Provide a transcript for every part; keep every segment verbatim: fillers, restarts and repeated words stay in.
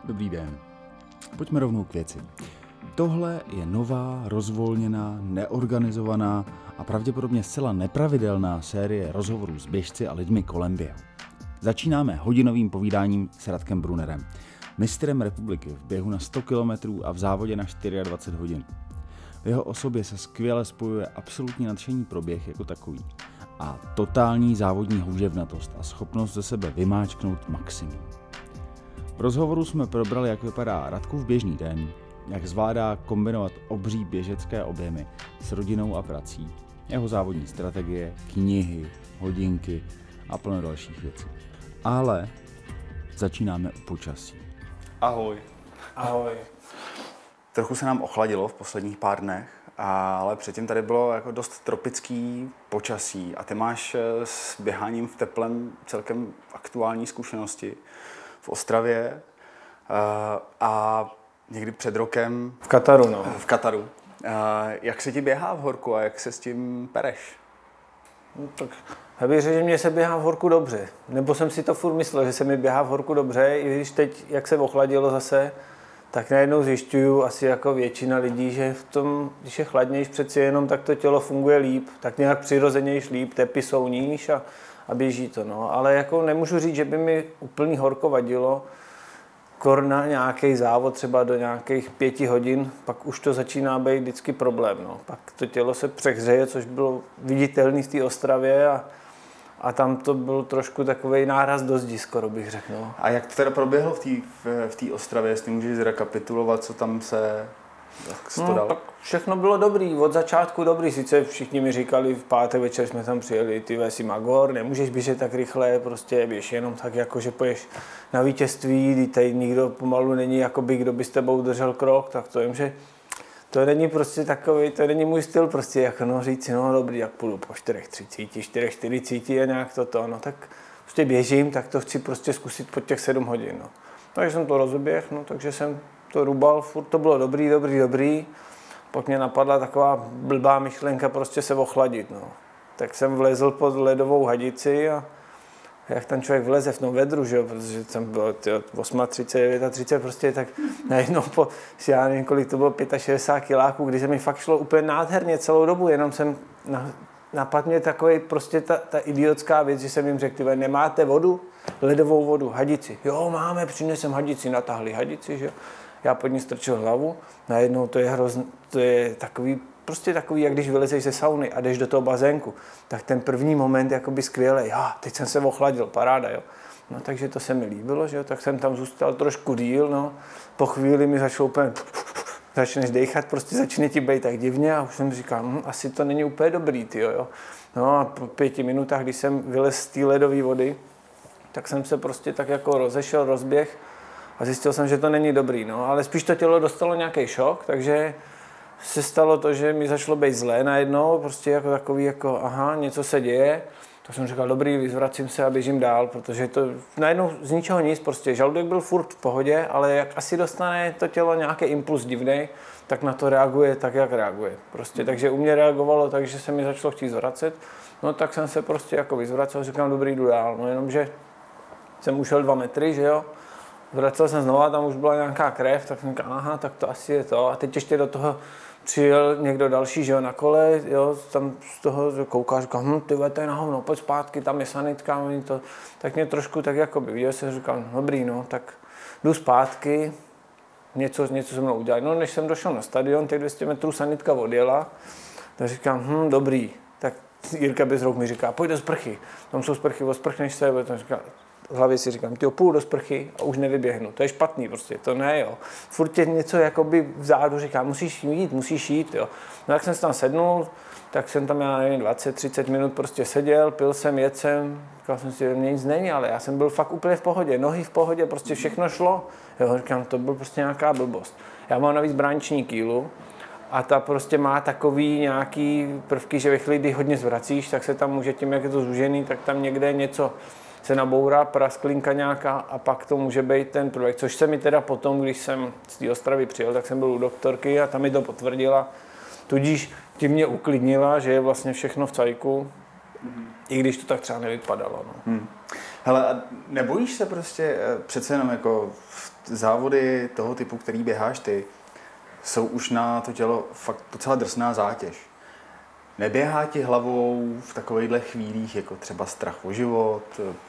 Dobrý den. Pojďme rovnou k věci. Tohle je nová, rozvolněná, neorganizovaná a pravděpodobně zcela nepravidelná série rozhovorů s běžci a lidmi kolem běhu. Začínáme hodinovým povídáním s Radkem Brunnerem, mistrem republiky v běhu na sto kilometrů a v závodě na dvacet čtyři hodin. V jeho osobě se skvěle spojuje absolutní nadšení pro běh jako takový a totální závodní houževnatost a schopnost ze sebe vymáčknout maximum. V rozhovoru jsme probrali, jak vypadá Radkův běžný den, jak zvládá kombinovat obří běžecké objemy s rodinou a prací, jeho závodní strategie, knihy, hodinky a plno dalších věcí. Ale začínáme u počasí. Ahoj. Ahoj. Trochu se nám ochladilo v posledních pár dnech, ale předtím tady bylo jako dost tropický počasí a ty máš s běháním v teplem celkem aktuální zkušenosti v Ostravě a někdy před rokem v Kataru, no. V Kataru. Jak se ti běhá v horku a jak se s tím pereš? No, tak já bych řekl, že mě se běhá v horku dobře. Nebo jsem si to furt myslel, že se mi běhá v horku dobře, i když teď, jak se ochladilo zase, tak najednou zjišťuju, asi jako většina lidí, že v tom, když je chladnější přeci jenom, tak to tělo funguje líp, tak nějak přirozenější líp, tepy jsou níž a, a běží to. No. Ale jako nemůžu říct, že by mi úplný horko vadilo, kor na nějaký závod třeba do nějakých pěti hodin, pak už to začíná být vždycky problém. No. Pak to tělo se přehřeje, což bylo viditelné v té Ostravě a, a tam to byl trošku takovej náraz do zdi, skoro bych řekl. No. A jak to teda proběhlo v té v, v té Ostravě, jestli můžeš zrekapitulovat, co tam se no, dal? Tak všechno bylo dobrý, od začátku dobrý, sice všichni mi říkali, v pátek večer jsme tam přijeli, ty jsi magor, nemůžeš běžet tak rychle, prostě běž jenom tak, jako že poješ na vítězství, kdy tady nikdo pomalu není, jakoby, kdo by s tebou držel krok, tak to jim, že to není prostě takový, to není můj styl, prostě jako no říct si, no dobrý, jak půjdu po čtyři třicet, čtyři čtyřicet a nějak toto, no tak prostě běžím, tak to chci prostě zkusit po těch sedm hodin, no. Takže jsem to rozeběhl, no, takže jsem to rubal, furt to bylo dobrý, dobrý, dobrý. Pak mě napadla taková blbá myšlenka prostě se ochladit, no. Tak jsem vlezl pod ledovou hadici a jak tam člověk vleze v tom vedru, že jo, protože jsem byl třicet osm, třicet devět, prostě tak najednou po, já nevím, kolik to bylo, šedesát pět kiláků, kdy se mi fakt šlo úplně nádherně celou dobu, jenom jsem, na, napadl mě takový prostě ta, ta idiotská věc, že jsem jim řekl, tyhle, nemáte vodu, ledovou vodu, hadici, jo, máme, přinesem hadici, natáhli hadici, že jo. Já pod ní strčil hlavu, najednou to je hrozný, to je takový, prostě takový, jak když vylezeš ze sauny a jdeš do toho bazénku, tak ten první moment jakoby skvělej, já, teď jsem se ochladil, paráda, jo. No takže to se mi líbilo, že jo, tak jsem tam zůstal trošku díl, no. Po chvíli mi začalo úplně, začneš dejchat, prostě začne ti být tak divně a už jsem říkal, hm, asi to není úplně dobrý, tyjo, jo. No a po pěti minutách, když jsem vylez z té ledové vody, tak jsem se prostě tak jako rozešel, rozběh, a zjistil jsem, že to není dobrý, no, ale spíš to tělo dostalo nějaký šok, takže se stalo to, že mi začalo být zlé najednou, prostě jako takový, jako aha, něco se děje. Tak jsem říkal, dobrý, vyzvracím se a běžím dál, protože to najednou z ničeho nic, prostě žaludek byl furt v pohodě, ale jak asi dostane to tělo nějaký impuls divnej, tak na to reaguje tak, jak reaguje. Prostě, takže u mě reagovalo tak, že se mi začalo chtít zvracet, no tak jsem se prostě jako vyzvracel, říkám, dobrý, jdu dál, no jenomže jsem ušel dva metry, že jo. Vracel jsem znova, tam už byla nějaká krev, tak jsem říkal, aha, tak to asi je to. A teď ještě do toho přijel někdo další, že jo, na kole, jo, tam z toho kouká, říkal, hm, ty to je na hovno, pojď zpátky, tam je sanitka, to. Tak mě trošku tak jako by viděl, jsem říkal, dobrý, no, tak jdu zpátky, něco, něco se mnou udělali. No, než jsem došel na stadion, těch dvě stě metrů sanitka odjela, tak říkám, hm, dobrý, tak Jirka Bezrouk mi říká, pojď do sprchy, tam jsou sprchy, osprchneš se, tam říká, v hlavě si říkám, tyjo, půjdu do sprchy a už nevyběhnu. To je špatný prostě, to ne, jo. Furt tě něco jakoby vzadu říká, musíš jít, musíš jít, jo. No jak jsem se tam sednul, tak jsem tam, já nevím, dvacet třicet minut prostě seděl, pil jsem, jedl jsem, říkal jsem si, že mě nic není, ale já jsem byl fakt úplně v pohodě, nohy v pohodě, prostě všechno šlo. Jo, říkám, to byl prostě nějaká blbost. Já mám navíc brániční kýlu a ta prostě má takový nějaký prvky, že ve chvíli, kdy hodně zvracíš, tak se tam může tím, jak je to zúžený, tak tam někde něco se nabourá, prasklinka nějaká a pak to může být ten prvek, což se mi teda potom, když jsem z té Ostravy přijel, tak jsem byl u doktorky a ta mi to potvrdila, tudíž tím mě uklidnila, že je vlastně všechno v cajku, mm-hmm. i když to tak třeba nevypadalo. No. Hmm. Hele, a nebojíš se prostě přece jenom jako závody toho typu, který běháš ty, jsou už na to tělo fakt docela drsná zátěž. Neběhá ti hlavou v takovýchhle chvílích jako třeba strach o život?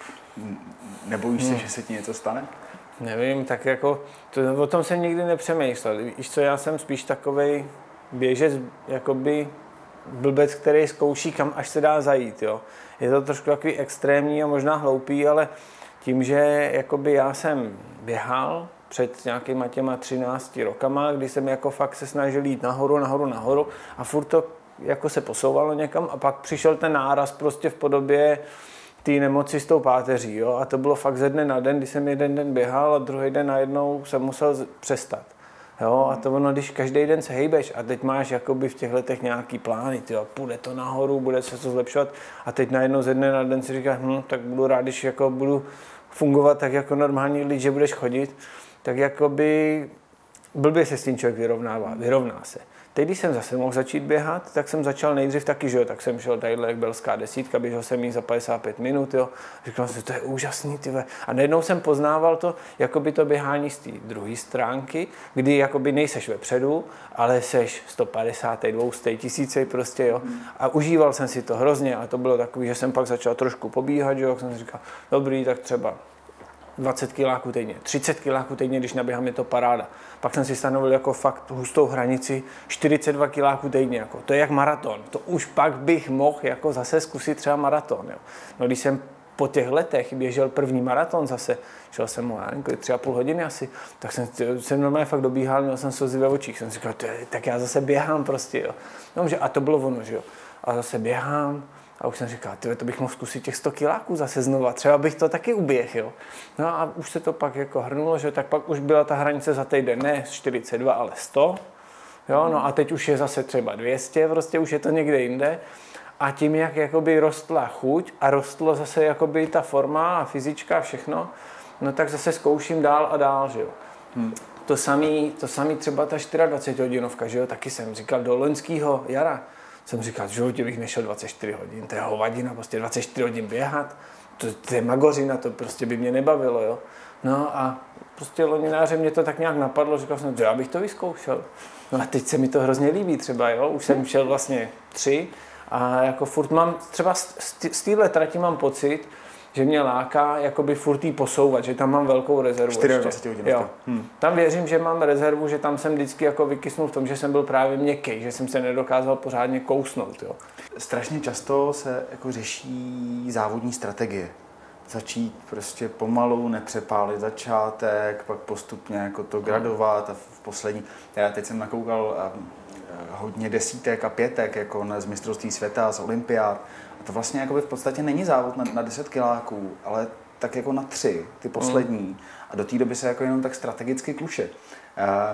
Nebojíš hmm. se, že se ti něco stane? Nevím, tak jako, to, o tom jsem nikdy nepřemýšlel. Víš co, já jsem spíš takovej běžec, jakoby blbec, který zkouší, kam až se dá zajít, jo. Je to trošku takový extrémní a možná hloupý, ale tím, že jakoby já jsem běhal před nějakýma těma třinácti rokama, kdy jsem jako fakt se snažil jít nahoru, nahoru, nahoru a furt to jako se posouvalo někam a pak přišel ten náraz prostě v podobě té nemoci s tou páteří, jo. A to bylo fakt ze dne na den, kdy jsem jeden den běhal a druhý den najednou jsem musel přestat. Jo, a to ono, když každý den se hejbeš a teď máš jakoby v těch letech nějaký plány, tyjo, půjde to nahoru, bude se to zlepšovat a teď najednou ze dne na den si říkáš, hm, tak budu rád, když jako budu fungovat tak jako normální lidi, že budeš chodit, tak jakoby blbě se s tím člověk vyrovnává, vyrovná se. Teď, když jsem zase mohl začít běhat, tak jsem začal nejdřív taky, že jo, tak jsem šel tadyhle jak belská desítka, běžel jsem jí za padesát pět minut, jo. Říkal jsem si, to je úžasný, tyhle. A najednou jsem poznával to, jakoby to běhání z té druhé stránky, kdy jakoby nejseš vepředu, ale seš sto padesát, dvě stě, tisíce prostě, jo. A užíval jsem si to hrozně a to bylo takový, že jsem pak začal trošku pobíhat, že jo, jak jsem si říkal, dobrý, tak třeba dvacet kiláků týdně, třicet kiláků týdně, když naběhám, je to paráda. Pak jsem si stanovil jako fakt hustou hranici čtyřicet dva kiláků týdně, jako. To je jak maraton. To už pak bych mohl jako zase zkusit třeba maraton. Jo. No, když jsem po těch letech běžel první maraton zase, šel jsem o tři a půl hodiny asi, tak jsem, jsem normálně fakt dobíhal, měl jsem slzy ve očích. Jsem si říkal, tak já zase běhám prostě. Jo. No, a to bylo ono, že jo. A zase běhám. A už jsem říkal, tyhle, to bych mohl zkusit těch sto kiláků zase znova, třeba bych to taky uběhl, jo. No a už se to pak jako hrnulo, že tak pak už byla ta hranice za týden, ne čtyřicet dva, ale sto, jo, no a teď už je zase třeba dvě stě, prostě už je to někde jinde. A tím, jak jakoby rostla chuť a rostlo zase jakoby ta forma a fyzička a všechno, no tak zase zkouším dál a dál, že jo. Hmm. To samý, to samý třeba ta dvacetčtyřhodinovka, že jo, taky jsem říkal do loňského jara. Jsem říkal, že v životě bych nešel dvacet čtyři hodin, to je hovadina, prostě dvacet čtyři hodin běhat, to, to je magořina, to prostě by mě nebavilo, jo. No a prostě lonináře mě to tak nějak napadlo, říkal jsem, že já bych to vyzkoušel. No a teď se mi to hrozně líbí třeba, jo, už jsem šel vlastně tři a jako furt mám, třeba z téhle trati mám pocit, že mě láká jakoby furt jí posouvat, že tam mám velkou rezervu. dvacet čtyři hodin. Hmm. Tam věřím, že mám rezervu, že tam jsem vždycky jako vykysnul v tom, že jsem byl právě měkký, že jsem se nedokázal pořádně kousnout. Jo. Strašně často se jako řeší závodní strategie. Začít prostě pomalu, nepřepálit začátek, pak postupně jako to gradovat a v poslední. Já teď jsem nakoukal hodně desítek a pětek jako z mistrovství světa, z olympiád. A to vlastně jako v podstatě není závod na, na deset kiláků, ale tak jako na tři, ty poslední. Mm. A do té doby se jako jenom tak strategicky kluše. Uh,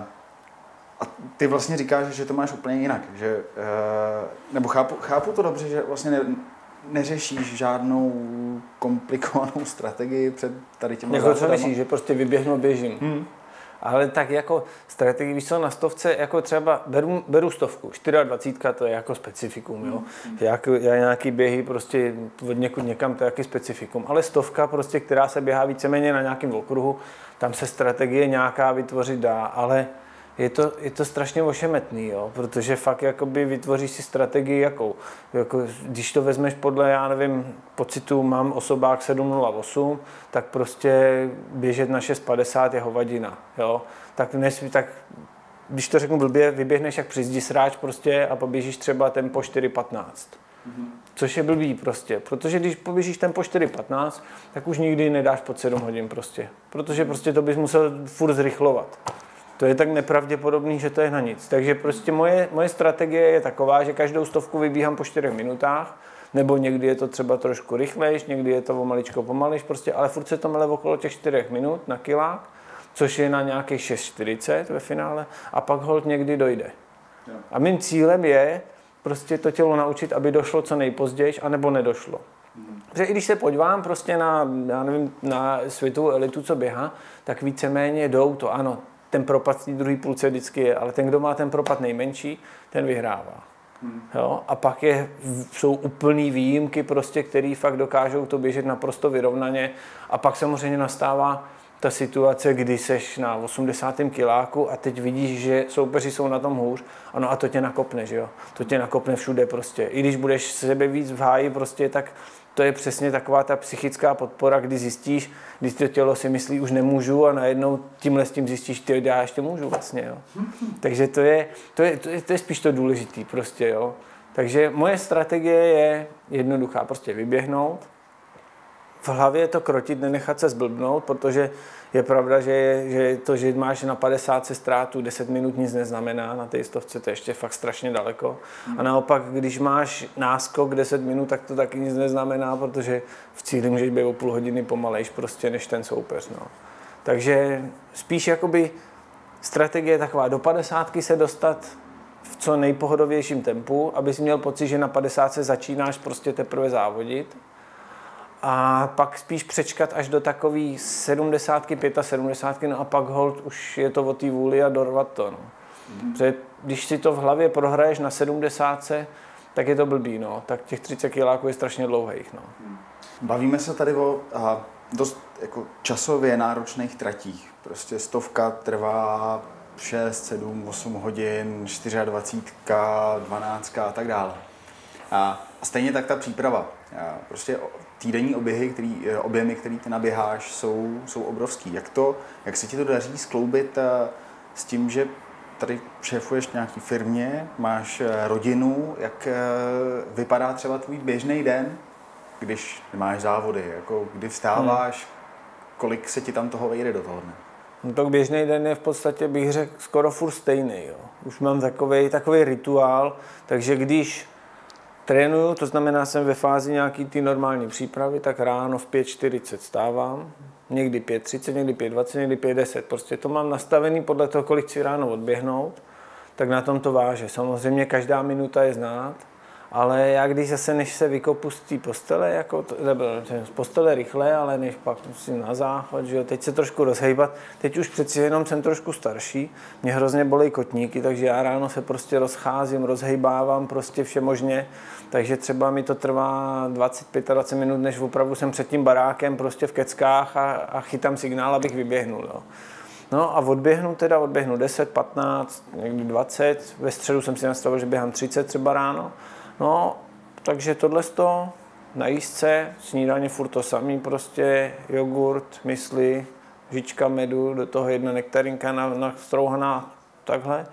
a ty vlastně říkáš, že to máš úplně jinak. Že, uh, nebo chápu, chápu to dobře, že vlastně ne, neřešíš žádnou komplikovanou strategii před tady těma závodama. Jako co myslíš, že prostě vyběhnu, běžím. Hmm. Ale tak jako strategii, víš co, na stovce, jako třeba beru, beru stovku, dvacet čtyři, to je jako specifikum, jo. Mm. Jak, já nějaký běhy prostě od někud někam, to je jaký specifikum. Ale stovka prostě, která se běhá víceméně na nějakém okruhu, tam se strategie nějaká vytvořit dá, ale je to, je to strašně ošemetný, jo, protože fakt jakoby vytvoříš si strategii jakou. Jako, když to vezmeš podle, já nevím, pocitu mám osobák sedm nula osm, tak prostě běžet na šest padesát je hovadina, jo. Tak, nesmí, tak když to řeknu blbě, vyběhneš jak při zdi sráč prostě a poběžíš třeba tempo čtyři patnáct. Mm-hmm. Což je blbý prostě, protože když poběžíš tempo čtyři patnáct, tak už nikdy nedáš pod sedm hodin prostě, protože prostě to bys musel furt zrychlovat. To je tak nepravděpodobný, že to je na nic. Takže prostě moje, moje strategie je taková, že každou stovku vybíhám po čtyřech minutách, nebo někdy je to třeba trošku rychlejš, někdy je to o maličko pomalejš, prostě, ale furt se to mele okolo těch čtyřech minut na kilák, což je na nějakých šest čtyřicet ve finále, a pak holt někdy dojde. A mým cílem je prostě to tělo naučit, aby došlo co nejpozději, anebo nedošlo. Protože i když se podívám prostě na, já nevím, na světovou elitu, co běhá, tak víceméně jdou to, ano, ten propad v té druhé půlce vždycky je, ale ten, kdo má ten propad nejmenší, ten vyhrává. Hmm. Jo? A pak je, jsou úplný výjimky, prostě, který fakt dokážou to běžet naprosto vyrovnaně. A pak samozřejmě nastává ta situace, kdy seš na osmdesátém kiláku a teď vidíš, že soupeři jsou na tom hůř, ano a to tě nakopne, že jo? To tě nakopne všude prostě. I když budeš sebe víc v háji prostě, tak to je přesně taková ta psychická podpora, kdy zjistíš, když to tělo si myslí, už nemůžu a najednou tímhle s tím zjistíš, ty já ještě můžu vlastně, jo? Takže to je, to je, to je, to je spíš to důležitý prostě, jo? Takže moje strategie je jednoduchá, prostě vyběhnout, v hlavě to krotit, nenechat se zblbnout, protože je pravda, že, že to, že máš na padesát ztrátu deset minut nic neznamená, na té stovce to je ještě fakt strašně daleko. A naopak, když máš náskok deset minut, tak to taky nic neznamená, protože v cíli můžeš být o půl hodiny pomalejš prostě než ten soupeř. No. Takže spíš jakoby strategie je taková, do padesátky se dostat v co nejpohodovějším tempu, abys měl pocit, že na padesátce začínáš prostě teprve závodit. A pak spíš přečkat až do takový sedmdesátky, sedmdesátky, no a pak hold už je to o té vůli a dorvat to. No. Mm. Protože když si to v hlavě prohraješ na sedmdesátce, tak je to blbý, no. Tak těch třicet kiláků je strašně dlouhých, no. Bavíme se tady o a, dost jako časově náročných tratích. Prostě stovka trvá šest, sedm, osm hodin, dvacet čtyři, dvanáct a tak dále. A, a stejně tak ta příprava. A prostě týdenní oběhy, který, objemy, který ty naběháš, jsou, jsou obrovský. Jak, to, jak se ti to daří skloubit s tím, že tady šéfuješ nějaký firmě, máš rodinu, jak vypadá třeba tvůj běžný den, když máš závody, jako kdy vstáváš, hmm. kolik se ti tam toho vejde do toho dne? No tak běžný den je v podstatě, bych řekl, skoro furt stejný. Jo. Už mám takovej, takovej rituál, takže když trénuju, to znamená, jsem ve fázi nějaký ty normální přípravy, tak ráno v pět čtyřicet stávám, někdy pět třicet, někdy pět dvacet, někdy pět deset. Prostě to mám nastavený podle toho, kolik chci ráno odběhnout, tak na tom to váže. Samozřejmě každá minuta je znát, ale já když zase, než se vykopu z té postele, jako to, z postele rychle, ale než pak musím na záchod, že jo, teď se trošku rozhejbat, teď už přeci jenom jsem trošku starší, mě hrozně bolí kotníky, takže já ráno se prostě rozcházím, rozhejbávám prostě všemožně, takže třeba mi to trvá dvacet pět dvacet minut, než opravdu jsem před tím barákem prostě v keckách a, a chytám signál, abych vyběhnul. Jo. No a odběhnu teda, odběhnu deset, patnáct, někdy dvacet, ve středu jsem si nastavil, že běhám třicet třeba ráno. No, takže tohle to na jízdce, snídaně furt to samý, prostě jogurt, mysli, žička medu, do toho jedna nektarinka nastrouhaná, takhle.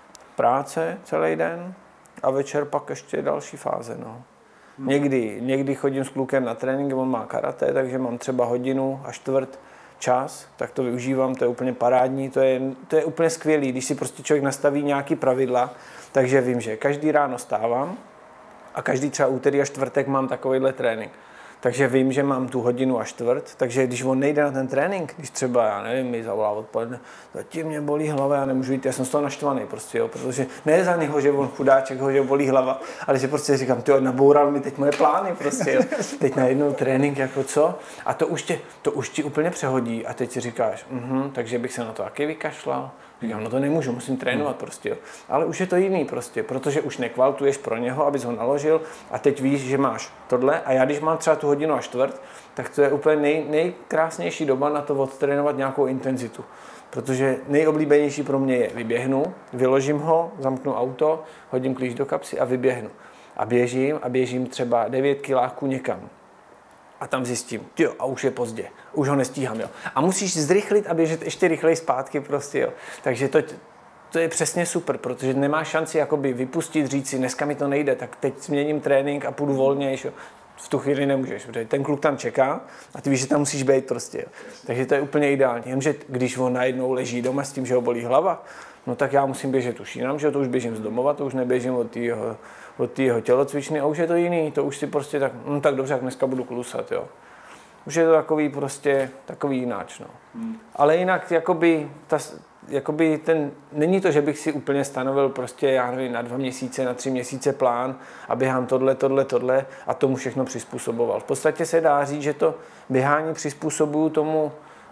Práce celý den a večer pak ještě další fáze, no. Hmm. Někdy, někdy chodím s klukem na trénink, on má karate, takže mám třeba hodinu a čtvrt čas, tak to využívám, to je úplně parádní, to je, to je úplně skvělý, když si prostě člověk nastaví nějaký pravidla, takže vím, že každý ráno stávám, a každý třeba úterý a čtvrtek mám takovýhle trénink. Takže vím, že mám tu hodinu a čtvrt, takže když on nejde na ten trénink, když třeba, já nevím, mi zavolá odpoledne, zatím mě bolí hlava, já nemůžu jít, já jsem z toho naštvaný prostě, jo, protože ne za něho, že on chudáček, ho, že bolí hlava, ale že prostě říkám, ty naboural mi teď moje plány prostě, jo. Teď najednou trénink, jako co? A to už tě, to už ti úplně přehodí a teď si říkáš, mhm, takže bych se na to taky vykašlal. Říkám, no to nemůžu, musím trénovat prostě, jo. Ale už je to jiný prostě, protože už nekvaltuješ pro něho, abys ho naložil a teď víš, že máš tohle a já když mám třeba tu hodinu a čtvrt, tak to je úplně nej, nejkrásnější doba na to odtrénovat nějakou intenzitu. Protože nejoblíbenější pro mě je vyběhnu, vyložím ho, zamknu auto, hodím klíč do kapsy a vyběhnu. A běžím a běžím třeba devět kiláků někam. A tam zjistím, jo, a už je pozdě, už ho nestíhám, jo. A musíš zrychlit a běžet ještě rychleji zpátky prostě, jo. Takže to, to je přesně super, protože nemáš šanci jakoby vypustit, říct si, dneska mi to nejde, tak teď změním trénink a půjdu volnější, jo. V tu chvíli nemůžeš, protože ten kluk tam čeká a ty víš, že tam musíš být prostě, jo. Takže to je úplně ideální, jenže když on najednou leží doma s tím, že ho bolí hlava, no tak já musím běžet už jinam, že jo, to už běžím z domova, to už neběžím od tého od tého tělocvičny a už je to jiný, to už si prostě tak, no tak dobře, jak dneska budu klusat, jo. Už je to takový prostě, takový jináč, no. Hmm. Ale jinak, jakoby, ta, jakoby ten, není to, že bych si úplně stanovil prostě, já nevím, na dva měsíce, na tři měsíce plán a běhám tohle, tohle, tohle a tomu všechno přizpůsoboval. V podstatě se dá říct, že to běhání přizpůsobuju tomu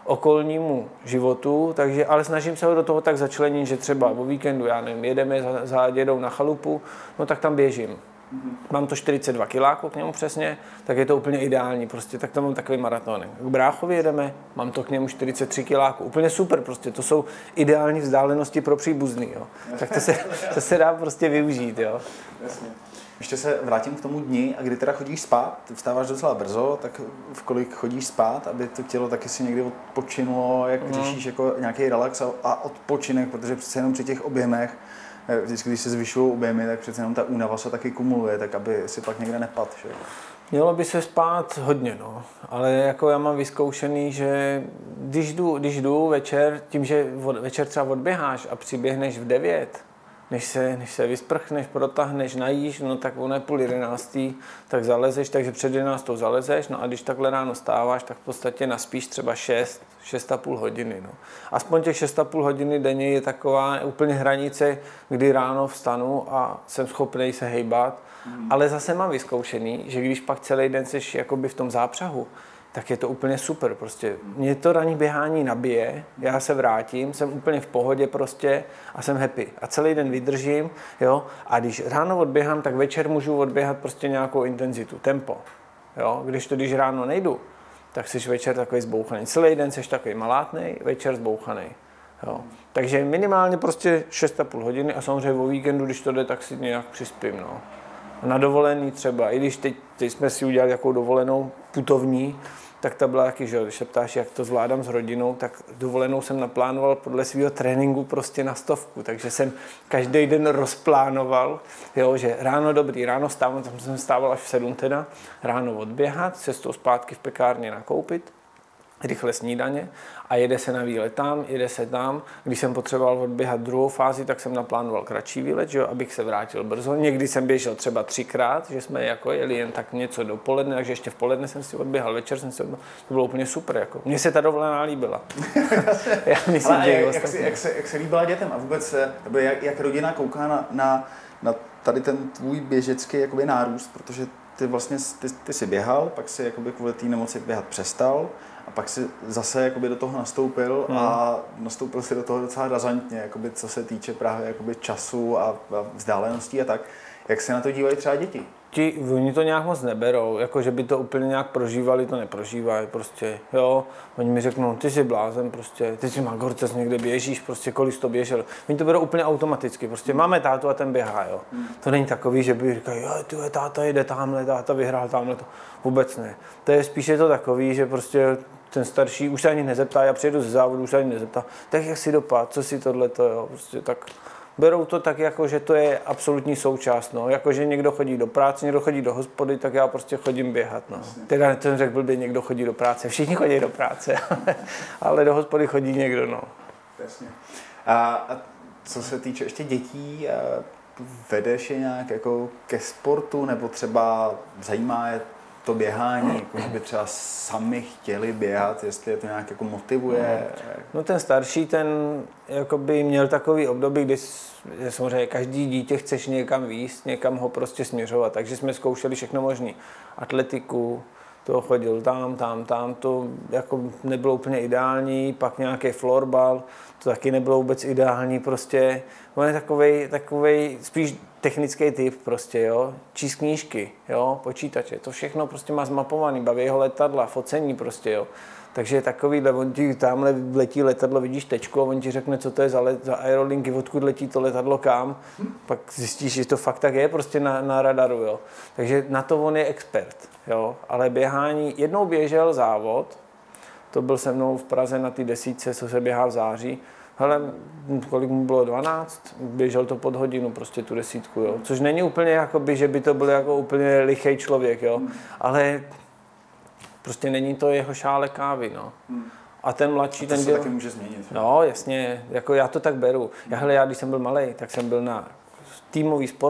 okolnímu životu, takže, ale snažím se ho do toho tak začlenit, že třeba o víkendu, já nevím, jedeme za, za dědou na chalupu, no tak tam běžím. Mm-hmm. Mám to čtyřicet dva kiláků k němu přesně, tak je to úplně ideální, prostě tak tam mám takový maraton. K bráchovi jedeme, mám to k němu čtyřicet tři kiláků, úplně super, prostě to jsou ideální vzdálenosti pro příbuzný, jo. Tak to se, to se dá prostě využít, jo. Jasně. Ještě se vrátím k tomu dni, a kdy teda chodíš spát, ty vstáváš docela brzo, tak v kolik chodíš spát, aby to tělo taky si někdy odpočinulo, jak mm. řešíš jako nějaký relax a odpočinek, protože přece jenom při těch objemech, vždycky, když se zvyšují objemy, tak přece jenom ta únava se taky kumuluje, tak aby si pak někde nepadl. Že? Mělo by se spát hodně, no. Ale jako já mám vyzkoušený, že když jdu, když jdu večer, tím, že večer třeba odběháš a přiběhneš v devět, než se, než se vysprchneš, protáhneš, najíš, no tak ono je půl jedenáctý, tak zalezeš, takže před jedenáctou zalezeš, no a když takhle ráno stáváš, tak v podstatě naspíš třeba šest, šest a půl hodiny, no. Aspoň těch šest a půl hodiny denně je taková úplně hranice, kdy ráno vstanu a jsem schopný se hejbat, mm. ale zase mám vyzkoušený, že když pak celý den seš jakoby v tom zápřahu, tak je to úplně super, prostě. Mě to ranní běhání nabije, já se vrátím, jsem úplně v pohodě prostě a jsem happy. A celý den vydržím, jo. A když ráno odběhám, tak večer můžu odběhat prostě nějakou intenzitu, tempo, jo. Když to, když ráno nejdu, tak jsi večer takový zbouchaný. Celý den jsi takový malátnej, večer zbouchaný, jo. Takže minimálně prostě šest a půl hodiny a samozřejmě o víkendu, když to jde, tak si nějak přispím, no. Na dovolený třeba, i když teď, teď jsme si udělali jakou dovolenou putovní, tak ta byla taky, že když se ptáš, jak to zvládám s rodinou, tak dovolenou jsem naplánoval podle svého tréninku prostě na stovku, takže jsem každý den rozplánoval, jo, že ráno dobrý, ráno stávám, tam jsem stával až v sedm teda, ráno odběhat, cestou zpátky v pekárně nakoupit, rychle snídaně a jede se na výlet tam, jede se tam. Když jsem potřeboval odběhat druhou fázi, tak jsem naplánoval kratší výlet, že jo, abych se vrátil brzo. Někdy jsem běžel třeba třikrát, že jsme jako jeli jen tak něco dopoledne, takže ještě v poledne jsem si odběhal, večer jsem si odběhal. To bylo úplně super. Jako. Mně se ta dovolená líbila. Já myslím, ale že jak, jak, se, jak, se, jak se líbila dětem a vůbec jak, jak rodina kouká na, na, na tady ten tvůj běžecký jakoby nárůst, protože ty vlastně ty, ty jsi běhal, pak si jakoby kvůli té nemoci běhat přestal. A pak si zase jakoby do toho nastoupil hmm. a nastoupil si do toho docela razantně, jakoby, co se týče právě jakoby času a, a vzdáleností a tak. Jak se na to dívají třeba děti? Ti, oni to nějak moc neberou, jako že by to úplně nějak prožívali, to neprožívají prostě, jo. Oni mi řeknou, ty jsi blázen prostě, ty jsi magorce, někde běžíš, prostě kolik jsi to běžel. Oni to berou úplně automaticky, prostě máme tátu a ten běhá, jo. Hmm. To není takový, že by říkali, jo, ty táta jede tamhle, táta vyhrál tamhle, to vůbec ne. To je spíše to takový, že prostě ten starší už se ani nezeptá, já přijedu ze závodu, už se ani nezeptá, tak jak si dopad, co si tohleto, jo, prostě tak. Berou to tak, jako, že to je absolutní součást, no. Jako, že někdo chodí do práce, někdo chodí do hospody, tak já prostě chodím běhat, no. Teda ten řekl blbě, někdo chodí do práce, všichni chodí do práce, ale do hospody chodí někdo, no. Jasně. A, a co se týče ještě dětí, vedeš je nějak jako ke sportu, nebo třeba zajímá je to běhání, jako že by třeba sami chtěli běhat, jestli je to nějak jako motivuje? No ten starší, ten jakoby měl takový období, kdy samozřejmě každý dítě chceš někam výjist, někam ho prostě směřovat, takže jsme zkoušeli všechno možné. Atletiku, to chodil tam, tam, tam, to jako nebylo úplně ideální, pak nějaký florbal, to taky nebylo vůbec ideální, prostě on je takovej, takovej spíš technický typ prostě, jo, číst knížky, jo, počítače, to všechno prostě má zmapovaný, baví ho letadla, focení prostě, jo. Takže takovýhle, on ti tamhle letí letadlo, vidíš tečku a on ti řekne, co to je za, let, za aerolinky, odkud letí to letadlo kam, pak zjistíš, že to fakt tak je prostě na, na radaru, jo. Takže na to on je expert, jo, ale běhání, jednou běžel závod, to byl se mnou v Praze na té desítce, co se běhá v září, hele, kolik mu bylo, dvanáct, běžel to pod hodinu, prostě tu desítku, jo. Což není úplně jakoby, že by to byl jako úplně lichý člověk, jo, ale prostě není to jeho šále kávy, no. A ten mladší, a to ten se děl... taky může změnit. No, jasně, jako já to tak beru. Já, hele, já když jsem byl malej, tak jsem byl na týmový sporty,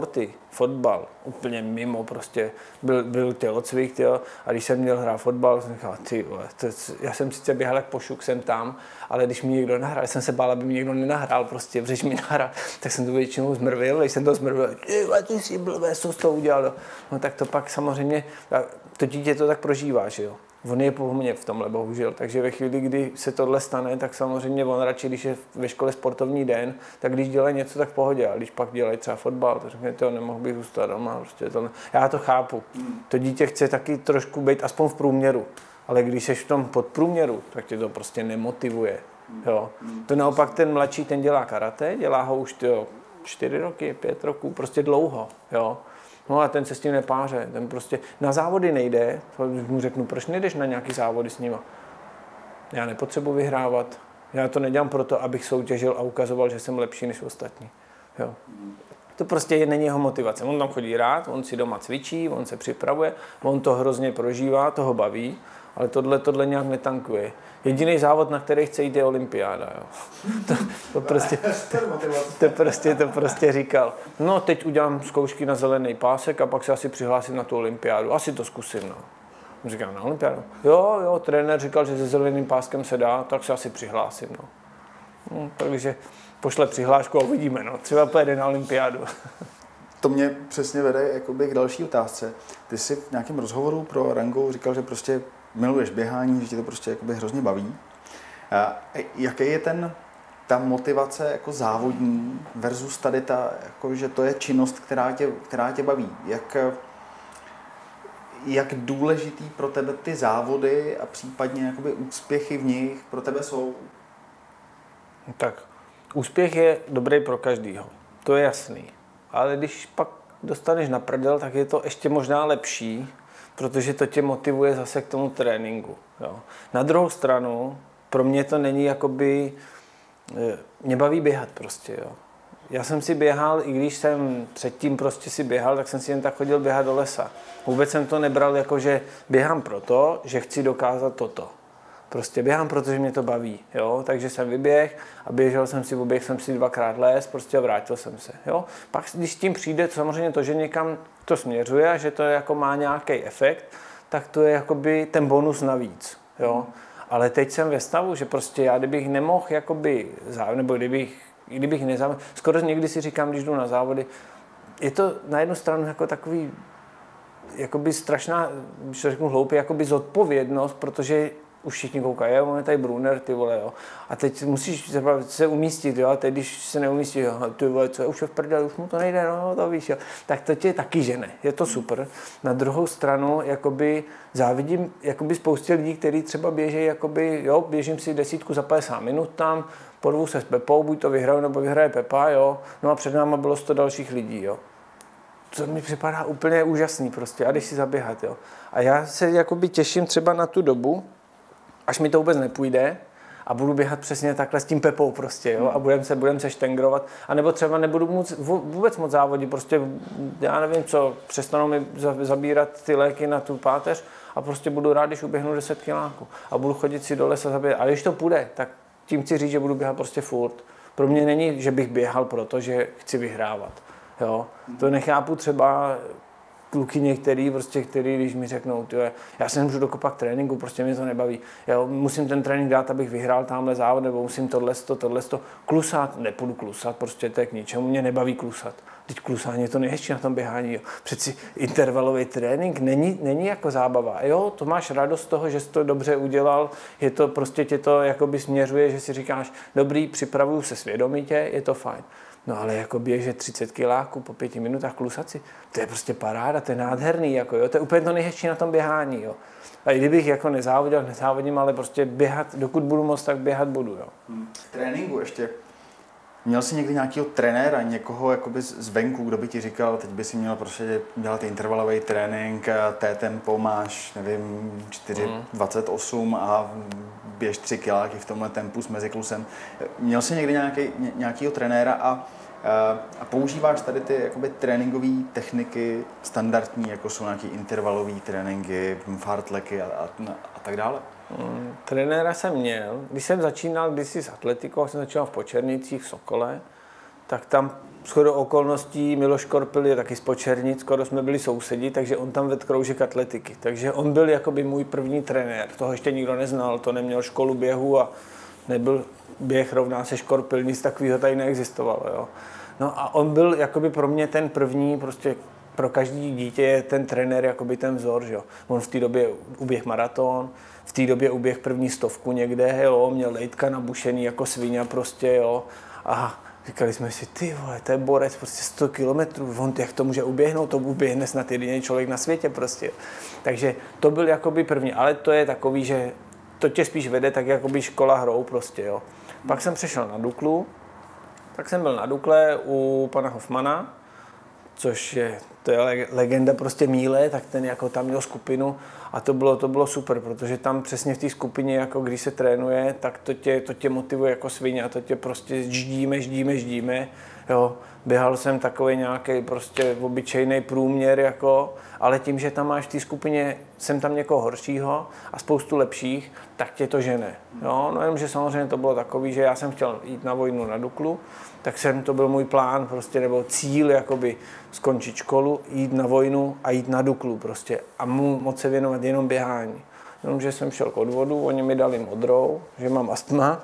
fotbal, úplně mimo, prostě byl, byl tělocvik, tyjo, a když jsem měl hrát fotbal, jsem říkal, ty vole, to, já jsem sice běhal jak pošuk sem tam, ale když mi někdo nahrál, jsem se bál, aby mi někdo nenahrál, prostě, když mi nahrál, tak jsem to většinou zmrvil, když jsem to zmrvil, ty vole, ty jsi blbé, co jsi to udělal, no tak to pak samozřejmě, to dítě to tak prožívá, že jo. On je po mně v tomhle, bohužel. Takže ve chvíli, kdy se tohle stane, tak samozřejmě on radši, když je ve škole sportovní den, tak když dělají něco, tak v pohodě. A když pak dělají třeba fotbal, tak řekne, to nemohl bych zůstat doma. Prostě to ne... Já to chápu. To dítě chce taky trošku být aspoň v průměru. Ale když jsi v tom podprůměru, tak tě to prostě nemotivuje. Jo. To naopak ten mladší, ten dělá karate, dělá ho už tyjo, čtyři roky, pět roků, prostě dlouho. Jo. No a ten se s tím nepáře, ten prostě na závody nejde, to mu řeknu, proč nejdeš na nějaký závody s nima? Já nepotřebuji vyhrávat, já to nedělám proto, abych soutěžil a ukazoval, že jsem lepší než ostatní. Jo. To prostě není jeho motivace, on tam chodí rád, on si doma cvičí, on se připravuje, on to hrozně prožívá, to ho baví, ale tohle, tohle nějak netankuje. Jediný závod, na který chce jít, je olympiáda. Jo. To, to, prostě, to, prostě, to prostě říkal. No, teď udělám zkoušky na zelený pásek a pak se asi přihlásím na tu olympiádu. Asi to zkusím. No. Říkám, na olympiádu? Jo, jo, trenér říkal, že se zeleným páskem se dá, tak se asi přihlásím. No. No, takže pošle přihlášku a uvidíme. No. Třeba pojede na olympiádu. To mě přesně vede jakoby k další otázce. Ty jsi v nějakém rozhovoru pro Rango říkal, že prostě miluješ běhání, že tě to prostě jakoby hrozně baví. A jaký je ten, ta motivace jako závodní versus tady ta, jako, že to je činnost, která tě, která tě baví? Jak, jak důležitý pro tebe ty závody a případně jakoby úspěchy v nich pro tebe jsou? Tak, úspěch je dobrý pro každýho, to je jasný. Ale když pak dostaneš na prdel, tak je to ještě možná lepší, protože to tě motivuje zase k tomu tréninku. Jo. Na druhou stranu, pro mě to není jakoby, mě baví běhat prostě, jo. Já jsem si běhal, i když jsem předtím prostě si běhal, tak jsem si jen tak chodil běhat do lesa. Vůbec jsem to nebral jako, že běhám proto, že chci dokázat toto. Prostě běhám, protože mě to baví, jo. Takže jsem vyběh a běžel jsem si, oběh jsem si dvakrát les, prostě a vrátil jsem se, jo. Pak, když s tím přijde samozřejmě to, že někam to směřuje a že to jako má nějaký efekt, tak to je jakoby ten bonus navíc, jo. Ale teď jsem ve stavu, že prostě já, kdybych nemohl jakoby závod, nebo kdybych, kdybych nezávodil, skoro někdy si říkám, když jdu na závody, je to na jednu stranu jako takový, jakoby strašná, když to řeknu hloupě, jakoby zodpovědnost, protože už všichni koukají, jo, on je tady Brunner, ty vole, jo. A teď musíš se umístit, jo, a teď, když se neumístí, jo, ty vole, co je, už je v prdeli, už mu to nejde, no, to víš, jo. Tak to tě taky žene, je to super. Na druhou stranu, jakoby závidím, jakoby spoustě lidí, kteří třeba běží, jakoby, jo, běžím si desítku za padesát minut tam, porvu se s Pepou, buď to vyhraju, nebo vyhraje Pepa, jo, no a před náma bylo sto dalších lidí, jo. To mi připadá úplně úžasný prostě, a když si zaběhat, jo. A já se jakoby těším třeba na tu dobu, až mi to vůbec nepůjde a budu běhat přesně takhle s tím Pepou prostě, jo, a budeme se, budem se štengrovat, anebo třeba nebudu moc, vůbec moc závodit, prostě já nevím co, přestanou mi zabírat ty léky na tu páteř a prostě budu rád, když uběhnu deset kiláků a budu chodit si do lesa zabírat, ale když to půjde, tak tím chci říct, že budu běhat prostě furt. Pro mě není, že bych běhal proto, že chci vyhrávat, jo, to nechápu třeba kluky některý, prostě, který, když mi řeknou, tyhle, já se nemůžu dokopat k tréninku, prostě mě to nebaví. Já musím ten trénink dát, abych vyhrál tamhle závod, nebo musím tohle, to, tohle, to. Klusat, nepůjdu klusat, prostě to je k ničemu, mě nebaví klusat. Teď klusání je to nejhezčí na tom běhání, jo. Přeci intervalový trénink není, není jako zábava. Jo, to máš radost z toho, že jsi to dobře udělal, je to prostě tě to jakoby směřuje, že si říkáš, dobrý, připravuju se svědomitě, je to fajn. No ale jako běžet třicet kiláků po pěti minutách klusaci, to je prostě paráda, to je nádherný, jako jo, to je úplně to nejhezčí na tom běhání, jo. A i kdybych jako nezávodil, nezávodím, ale prostě běhat, dokud budu moc, tak běhat budu, jo. Hmm. Tréninku ještě. Měl jsi někdy nějakého trenéra, někoho jakoby zvenku, kdo by ti říkal, teď by si měl prostě dělat intervalový trénink, té tempo máš, nevím, čtyři dvacet osm a běž tři kiláky v tomhle tempu s meziklusem. Měl jsi někdy nějaký, nějakýho trenéra a, a používáš tady ty jakoby tréninkové techniky standardní, jako jsou nějaký intervalový tréninky, fartleky a, a, a tak dále? Hmm, trenéra jsem měl. Když jsem začínal kdysi s atletikou, jsem začínal v Počernicích, v Sokole, tak tam shodou okolností Miloš Korpil je taky z Počernic, skoro jsme byli sousedi, takže on tam vedl kroužek atletiky. Takže on byl jakoby můj první trenér. Toho ještě nikdo neznal, to neměl školu běhu a nebyl běh rovná se Škorpil, nic takového tady neexistovalo. Jo. No a on byl jakoby pro mě ten první, prostě pro každý dítě je ten trenér jakoby ten vzor. Že jo. On v té době uběh maraton, v té době uběh první stovku někde, jo, měl lejtka nabušený jako svině prostě, jo. A říkali jsme si, ty vole, to je borec, prostě sto kilometrů, on jak to může uběhnout, to uběhne snad jediný člověk na světě prostě. Takže to byl jakoby první, ale to je takový, že to tě spíš vede tak jakoby škola hrou prostě, jo. Pak jsem přešel na Duklu, tak jsem byl na Dukle u pana Hofmana, což je, to je legenda prostě míle, tak ten jako tam měl skupinu a to bylo, to bylo super, protože tam přesně v té skupině, jako když se trénuje, tak to tě, to tě motivuje jako svině a to tě prostě ždíme, ždíme, ždíme, jo. Běhal jsem takový nějaký prostě obyčejný průměr, jako, ale tím, že tam máš v té skupině, jsem tam někoho horšího a spoustu lepších, tak tě to žene. Jo? No jenom, že samozřejmě to bylo takový, že já jsem chtěl jít na vojnu na Duklu, tak jsem, to byl můj plán, prostě, nebo cíl, jakoby skončit školu, jít na vojnu a jít na Duklu prostě a mu moc se věnovat jenom běhání. Jenomže jsem šel k odvodu, oni mi dali modrou, že mám astma,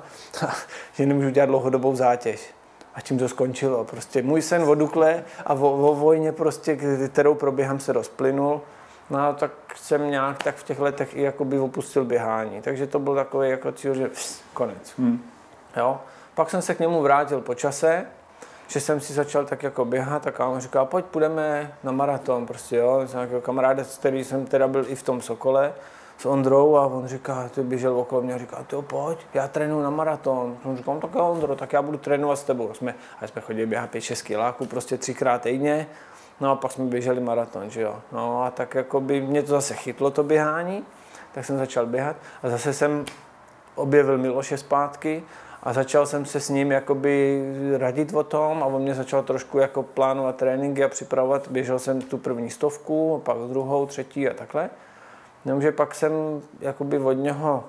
že nemůžu dělat dlouhodobou zátěž. A tím to skončilo. Prostě můj sen o Dukle a o, o vojně, prostě, kterou proběhám, se rozplynul. No a tak jsem nějak tak v těch letech i jakoby opustil běhání. Takže to byl takový jako cíl, že pss, konec. Hmm. Jo? Pak jsem se k němu vrátil po čase, že jsem si začal tak jako běhat a on říkal, pojď, půjdeme na maraton. Prostě, jo? Jsem nějaký kamarád, který jsem teda byl i v tom Sokole, s Ondrou a on říká, ty běžel okolo mě a říká, ty pojď, já trénuju na maraton. On říká, no tak jo, Ondro, tak já budu trénovat s tebou. Jsme, a jsme chodili běhat pět šest kiláků, prostě třikrát týdně. No a pak jsme běželi maraton, že jo. No a tak jako by mě to zase chytlo, to běhání, tak jsem začal běhat a zase jsem objevil Miloše zpátky a začal jsem se s ním jakoby radit o tom a on mě začal trošku jako plánovat tréninky a připravovat. Běžel jsem tu první stovku, pak druhou, třetí a takhle. Jenomže pak jsem jakoby od něho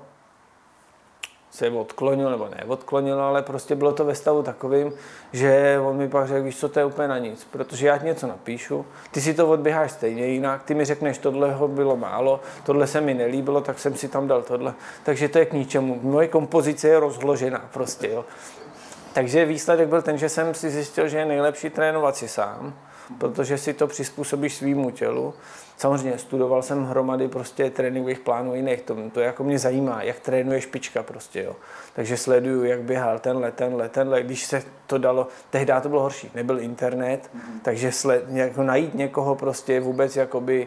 se odklonil, nebo ne odklonil, ale prostě bylo to ve stavu takovým, že on mi pak řekl, víš co, to je úplně na nic, protože já ti něco napíšu, ty si to odběháš stejně jinak, ty mi řekneš, tohle bylo málo, tohle se mi nelíbilo, tak jsem si tam dal tohle, takže to je k ničemu, moje kompozice je rozložená prostě, jo. Takže výsledek byl ten, že jsem si zjistil, že je nejlepší trénovat si sám, protože si to přizpůsobíš svýmu tělu. Samozřejmě studoval jsem hromady prostě tréninkových plánů jiných, to, to jako mě zajímá, jak trénuje špička prostě, jo. Takže sleduju, jak běhal tenhle, tenhle, tenhle, když se to dalo, tehdy to bylo horší, nebyl internet, mm-hmm. takže sled, jako najít někoho prostě vůbec jakoby,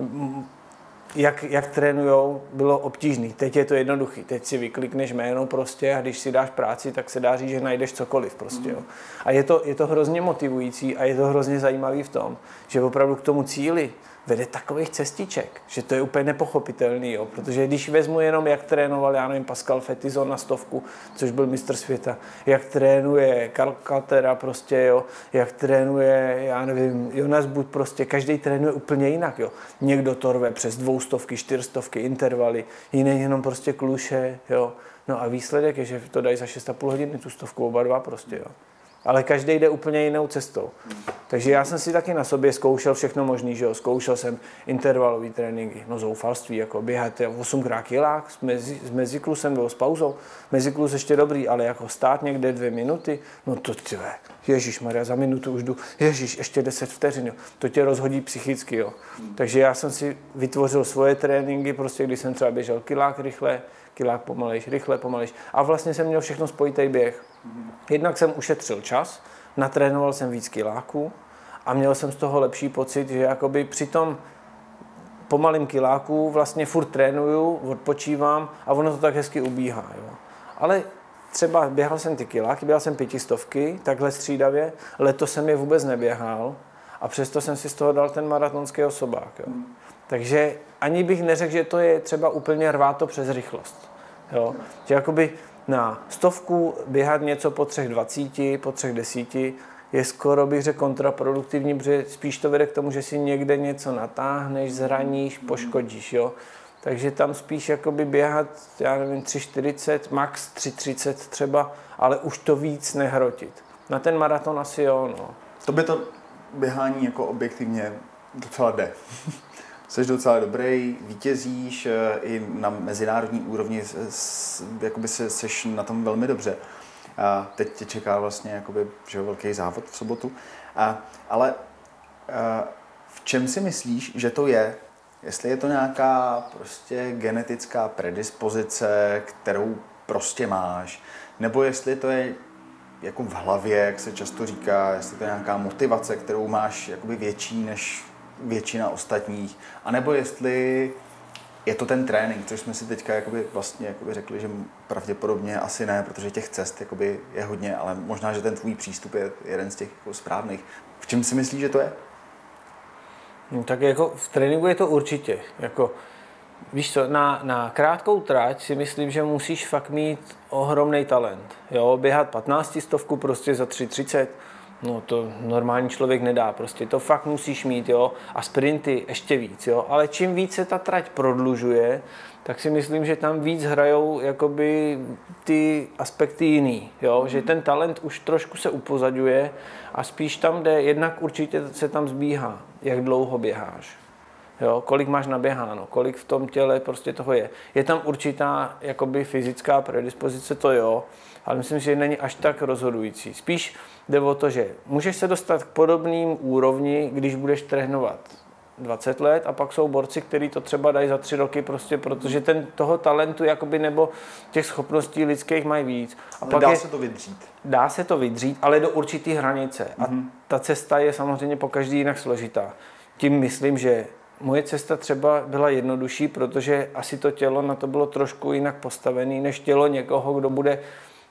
jak, jak trénujou, bylo obtížný. Teď je to jednoduchý, teď si vyklikneš jméno prostě a když si dáš práci, tak se dá říct, že najdeš cokoliv prostě, jo. A je to, je to hrozně motivující a je to hrozně zajímavý v tom, že opravdu k tomu cíli vede takových cestiček, že to je úplně nepochopitelný, jo. Protože když vezmu jenom, jak trénoval, já nevím, Pascal Fetizon na stovku, což byl mistr světa, jak trénuje Karl Kaltera prostě, jo, jak trénuje, já nevím, Jonas Bud prostě, každý trénuje úplně jinak, jo. Někdo to rve přes dvoustovky, čtyřstovky, intervaly, jiný jenom prostě kluše, jo. No a výsledek je, že to dají za šest a půl hodiny tu stovku oba dva prostě, jo. Ale každý jde úplně jinou cestou. Takže já jsem si taky na sobě zkoušel všechno možný, že jo. Zkoušel jsem intervalový tréninky, no zoufalství, jako běhat osmkrát kilák s, mezi, s meziklusem nebo s pauzou. Meziklus ještě dobrý, ale jako stát někde dvě minuty, no to tyve, ježišmarja, za minutu už jdu, ježiš, ještě deset vteřin, jo. To tě rozhodí psychicky, jo. Takže já jsem si vytvořil svoje tréninky, prostě když jsem třeba běžel kilák rychle, kilák pomalejš, rychle, pomalejš. A vlastně jsem měl všechno spojitý běh. Jednak jsem ušetřil čas, natrénoval jsem víc kiláků a měl jsem z toho lepší pocit, že jakoby při tom pomalým kiláku vlastně furt trénuju, odpočívám a ono to tak hezky ubíhá. Jo. Ale třeba běhal jsem ty kiláky, běhal jsem pětistovky, takhle střídavě, letos jsem je vůbec neběhal a přesto jsem si z toho dal ten maratonský osobák. Jo. Takže ani bych neřekl, že to je třeba úplně rvát to přes rychlost. Jo. Že jakoby na stovku běhat něco po třech dvacíti, po třech desíti je skoro, bych řekl, kontraproduktivní, protože spíš to vede k tomu, že si někde něco natáhneš, zraníš, poškodíš, jo. Takže tam spíš jakoby běhat, já nevím, tři čtyřicet, max tři třicet třeba, ale už to víc nehrotit. Na ten maraton asi jo, no. To by to běhání jako objektivně docela jde. Jsi docela dobrý, vítězíš i na mezinárodní úrovni, jakoby se, seš na tom velmi dobře. A teď tě čeká vlastně jakoby, že velký závod v sobotu. A, ale a, v čem si myslíš, že to je? Jestli je to nějaká prostě genetická predispozice, kterou prostě máš, nebo jestli to je jako v hlavě, jak se často říká, jestli to je nějaká motivace, kterou máš jakoby větší než většina ostatních, anebo jestli je to ten trénink, což jsme si teďka jakoby vlastně jakoby řekli, že pravděpodobně asi ne, protože těch cest jakoby je hodně, ale možná, že ten tvůj přístup je jeden z těch jako správných. V čem si myslíš, že to je? No, tak jako v tréninku je to určitě. Jako, víš co, na, na krátkou trať si myslím, že musíš fakt mít ohromný talent. Jo, běhat patnáctistovku prostě za tři třicet, no to normální člověk nedá, prostě to fakt musíš mít, jo, a sprinty ještě víc, jo, ale čím víc se ta trať prodlužuje, tak si myslím, že tam víc hrajou jakoby ty aspekty jiný, jo, že ten talent už trošku se upozadňuje a spíš tam jde, jednak určitě se tam zbíhá, jak dlouho běháš, jo, kolik máš naběháno, kolik v tom těle prostě toho je. Je tam určitá jakoby fyzická predispozice, to jo, ale myslím, že není až tak rozhodující. Spíš jde o to, že můžeš se dostat k podobným úrovni, když budeš trénovat dvacet let a pak jsou borci, kteří to třeba dají za tři roky prostě, protože ten, toho talentu jakoby, nebo těch schopností lidských mají víc. A ale pak dá je, se to vydřít. Dá se to vydřít, ale do určitý hranice. A Mm-hmm. ta cesta je samozřejmě po každý jinak složitá. Tím myslím, že moje cesta třeba byla jednodušší, protože asi to tělo na to bylo trošku jinak postavené, než tělo někoho, kdo bude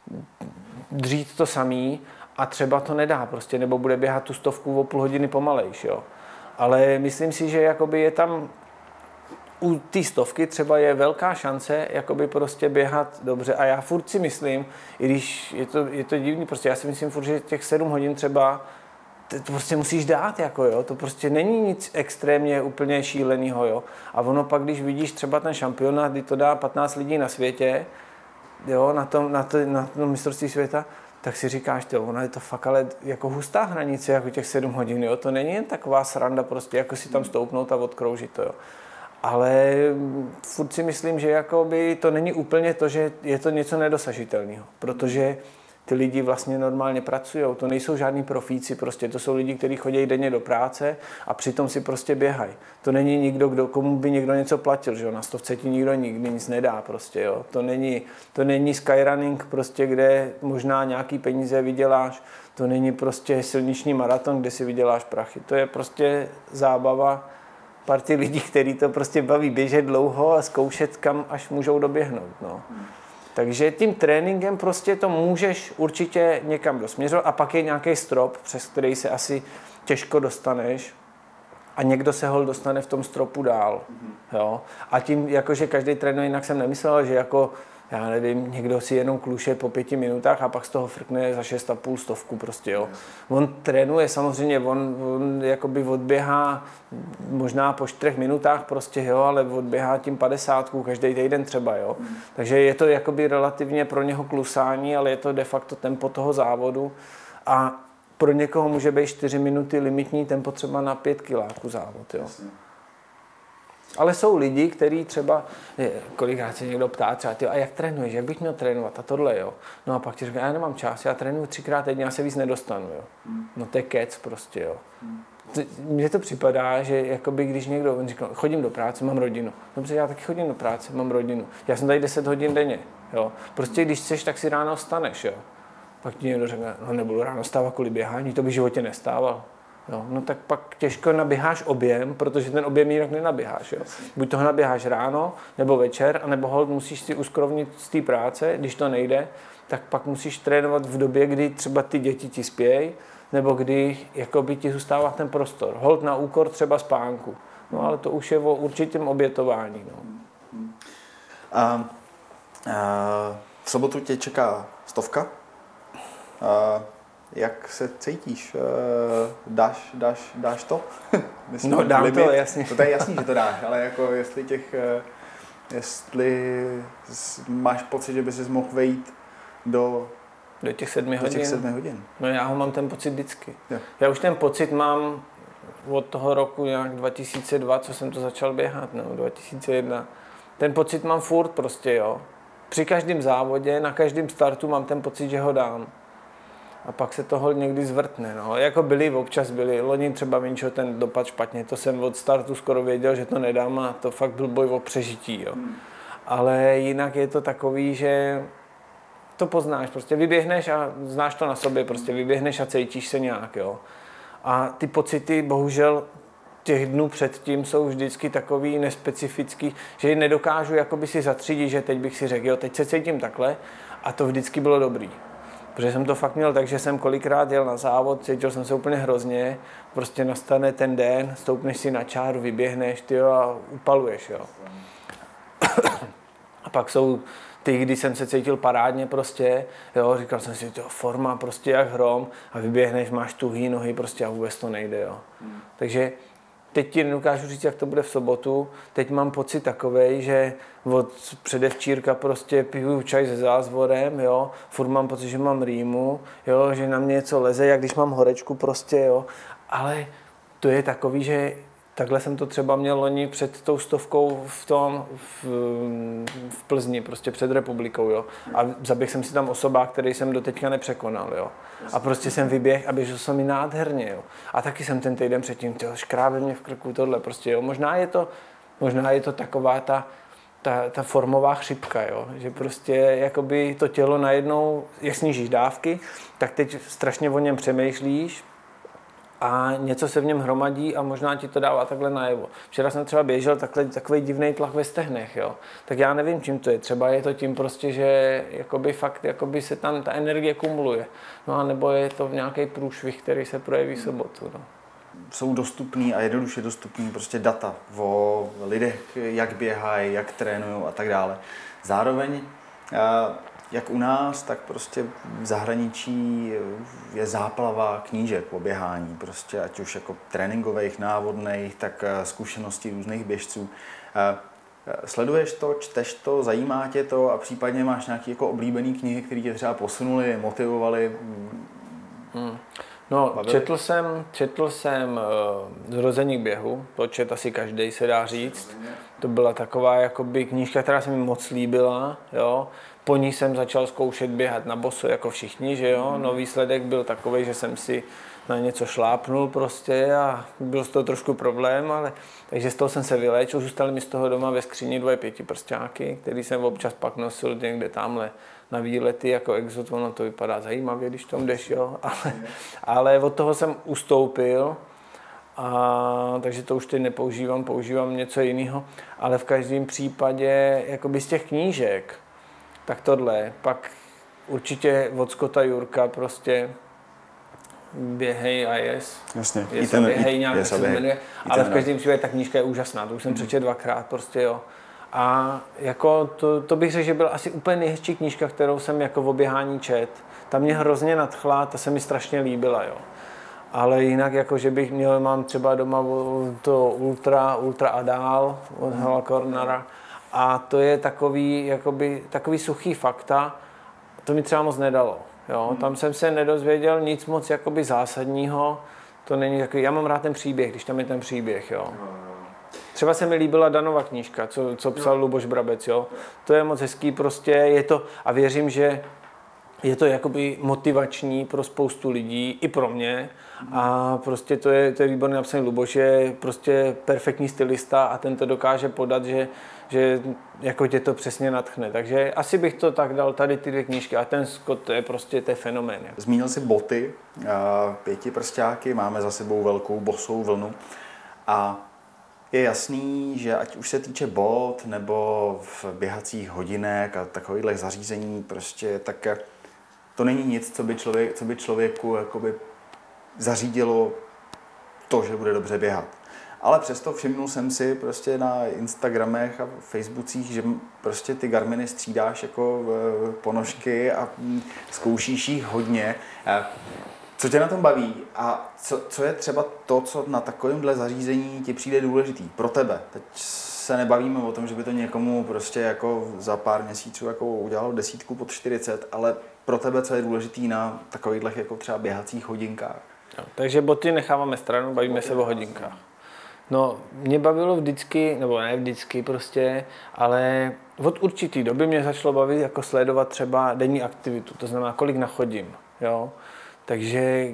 dřít to samý a třeba to nedá prostě, nebo bude běhat tu stovku o půl hodiny pomalejš, jo. Ale myslím si, že jakoby je tam u té stovky třeba je velká šance jakoby prostě běhat dobře a já furt si myslím, i když je to, je to divný, prostě já si myslím furt, že těch sedm hodin třeba to prostě musíš dát, jako jo, to prostě není nic extrémně úplně šílenýho, jo. A ono pak, když vidíš třeba ten šampionát, kdy to dá patnáct lidí na světě, jo, na tom, na to, na tom mistrovství světa, tak si říkáš, jo, ono je to fakt ale jako hustá hranice, jako těch sedm hodin, jo, to není jen taková sranda prostě, jako si tam stoupnout a odkroužit to, jo. Ale furt si myslím, že jakoby to není úplně to, že je to něco nedosažitelného, protože ty lidi vlastně normálně pracují, to nejsou žádní profíci, prostě to jsou lidi, kteří chodí denně do práce a přitom si prostě běhají. To není nikdo, kdo, komu by někdo něco platil, že jo, na stovce ti nikdo nikdy nic nedá prostě, jo. To není, to není skyrunning prostě, kde možná nějaký peníze vyděláš, to není prostě silniční maraton, kde si vyděláš prachy, to je prostě zábava party lidí, který to prostě baví běžet dlouho a zkoušet, kam až můžou doběhnout, no. Takže tím tréninkem prostě to můžeš určitě někam dosměřovat a pak je nějaký strop, přes který se asi těžko dostaneš a někdo se hol dostane v tom stropu dál. Jo? A tím, jakože každý trénuje, jinak jsem nemyslel, že jako, já nevím, někdo si jenom kluše po pěti minutách a pak z toho frkne za šest a půl stovku prostě, jo. On trénuje samozřejmě, on, on jakoby odběhá možná po čtyřech minutách prostě, jo, ale odběhá tím padesátku každý týden třeba, jo. Mm. Takže je to jakoby relativně pro něho klusání, ale je to de facto tempo toho závodu a pro někoho může být čtyři minuty limitní tempo třeba na pět kiláků závod, jo. Jasně. Ale jsou lidi, kteří třeba, kolikrát se někdo ptá třeba, tyjo, a jak trénuješ, jak bych měl trénovat a tohle, jo. No a pak ti říká, já nemám čas, já trénuju třikrát týdně, já se víc nedostanu, jo. No to je kec prostě, jo. Mně to připadá, že jakoby, když někdo, on říká, chodím do práce, mám rodinu. Dobře, já taky chodím do práce, mám rodinu. Já jsem tady deset hodin denně, jo. Prostě když chceš, tak si ráno vstaneš, jo. Pak ti někdo řekne, no nebudu ráno stávat kvůli běhání, to by v životě nestával. Jo, no tak pak těžko naběháš objem, protože ten objem jinak nenaběháš. Jo. Buď toho naběháš ráno, nebo večer, anebo hold musíš si uskrovnit z té práce, když to nejde, tak pak musíš trénovat v době, kdy třeba ty děti ti spějí, nebo kdy jakoby ti zůstává ten prostor. Hold na úkor třeba spánku. No ale to už je o určitém obětování. No. A, a, v sobotu tě čeká stovka. A, jak se cítíš? Dáš, dáš, dáš to? Myslím, no dám limit. To, jasně. To je jasný, že to dáš, ale jako jestli těch, jestli máš pocit, že by ses mohl vejít do Do těch sedmi hodin. Do těch sedmi hodin. No já ho mám ten pocit vždycky. Jo. Já už ten pocit mám od toho roku nějak dva tisíce dva, co jsem to začal běhat, nebo dva tisíce jedna. Ten pocit mám furt prostě, jo. Při každém závodě, na každém startu mám ten pocit, že ho dám. A pak se toho někdy zvrtne, no. Jako byli, občas byli. Loni třeba Vinčo ten dopad špatně, to jsem od startu skoro věděl, že to nedám a to fakt byl boj o přežití, jo. Hmm. Ale jinak je to takový, že to poznáš, prostě vyběhneš a znáš to na sobě, prostě vyběhneš a cítíš se nějak, jo. A ty pocity, bohužel, těch dnů předtím jsou vždycky takový nespecifický, že nedokážu jakoby si zatřídit, že teď bych si řekl, jo, teď se cítím takhle a to vždycky bylo dobrý. Protože jsem to fakt měl tak, že jsem kolikrát jel na závod, cítil jsem se úplně hrozně, prostě nastane ten den, stoupneš si na čáru, vyběhneš, tyjo, a upaluješ, jo. A pak jsou ty, kdy jsem se cítil parádně prostě, jo, říkal jsem si, to forma prostě jak hrom a vyběhneš, máš tuhý nohy prostě a vůbec to nejde, jo. Hmm. Takže teď ti nedokážu říct, jak to bude v sobotu, teď mám pocit takovej, že od předevčírka prostě piju čaj se zázvorem, jo, furt mám pocit, že mám rýmu, jo, že na mě něco leze, jak když mám horečku prostě, jo, ale to je takový, že takhle jsem to třeba měl loni před tou stovkou v tom, v, v Plzni, prostě před republikou, jo. A zaběhl jsem si tam osobák, který jsem doteďka nepřekonal, jo. A prostě jsem vyběhl a běžel jsem mi nádherně, jo. A taky jsem ten týden předtím, tyjo, škrábe mě v krku, tohle prostě, jo. Možná je to, možná je to taková ta, ta, ta formová chřipka, jo. Že prostě jakoby to tělo najednou, jak snížíš dávky, tak teď strašně o něm přemýšlíš, a něco se v něm hromadí a možná ti to dává takhle najevo. Včera jsem třeba běžel takhle, takový divný tlak ve stehnech, jo. Tak já nevím, čím to je. Třeba je to tím prostě, že jakoby fakt jakoby se tam ta energie kumuluje. No a nebo je to nějaký průšvih, který se projeví v sobotu. No. Jsou dostupný a jednoduše dostupný prostě data o lidech, jak běhají, jak trénují a tak dále. Zároveň jak u nás, tak prostě v zahraničí je záplava knížek o běhání, prostě ať už jako tréninkových, návodných, tak zkušenosti různých běžců. Sleduješ to, čteš to, zajímá tě to a případně máš nějaké jako oblíbené knihy, které tě třeba posunuly, motivovaly? Hmm. No, četl jsem, četl jsem uh, Zrození k běhu, to čet asi každý, se dá říct. To byla taková jakoby knížka, která se mi moc líbila, jo. Po ní jsem začal zkoušet běhat na boso, jako všichni, že jo. No, výsledek byl takový, že jsem si na něco šlápnul prostě a byl z toho trošku problém, ale takže z toho jsem se vyléčil, zůstaly mi z toho doma ve skříni dvoje pětiprsťáky, který jsem občas pak nosil někde tamhle na výlety jako exot, ono to vypadá zajímavě, když tam jdeš, jo, ale, ale od toho jsem ustoupil, a, takže to už teď nepoužívám, používám něco jiného, ale v každém případě jakoby z těch knížek, tak tohle, pak určitě od Scotta Jurka prostě Běhej a jes. Jasně. Yes, ten, běhej nějak se jmenuje, ale v každém případě ta knížka je úžasná, to už jsem mm. přečetl dvakrát prostě, jo. A jako to, to bych řekl, že byla asi úplně nejhezčí knížka, kterou jsem jako v oběhání čet. Ta mě hrozně nadchla, ta se mi strašně líbila, jo. Ale jinak jako, že bych měl, mám třeba doma to Ultra, Ultra a dál od mm. Hala Cornera. A to je takový, jakoby, takový suchý fakta, to mi třeba moc nedalo. Jo? Hmm. Tam jsem se nedozvěděl nic moc jakoby zásadního, to není takový, já mám rád ten příběh, když tam je ten příběh. Jo? Třeba se mi líbila Danova knížka, co, co psal Luboš Brabec, jo? To je moc hezký, prostě je to, a věřím, že je to jakoby motivační pro spoustu lidí, i pro mě. A prostě to je, to je výborně napsaný. Luboš je prostě perfektní stylista a ten to dokáže podat, že, že jako tě to přesně nadchne. Takže asi bych to tak dal, tady ty dvě knížky. A ten Scott, to je prostě to je fenomén. Zmínil jsi boty, pětiprsťáky, máme za sebou velkou bosou vlnu. A je jasný, že ať už se týče bot nebo v běhacích hodinek a takových zařízení, prostě tak to není nic, co by, člověk, co by člověku jakoby zařídilo to, že bude dobře běhat. Ale přesto všimnul jsem si prostě na Instagramech a Facebookích, že prostě ty Garminy střídáš jako ponožky a zkoušíš jich hodně. Co tě na tom baví a co, co je třeba to, co na takovémhle zařízení ti přijde důležitý pro tebe? Teď se nebavíme o tom, že by to někomu prostě jako za pár měsíců jako udělalo desítku pod čtyřicet, ale pro tebe, co je důležitý na takovýchhle jako třeba běhacích hodinkách? No, takže boty necháváme stranou, bavíme se o hodinkách. No, mě bavilo vždycky, nebo ne vždycky prostě, ale od určitý doby mě začalo bavit jako sledovat třeba denní aktivitu, to znamená, kolik nachodím, jo. Takže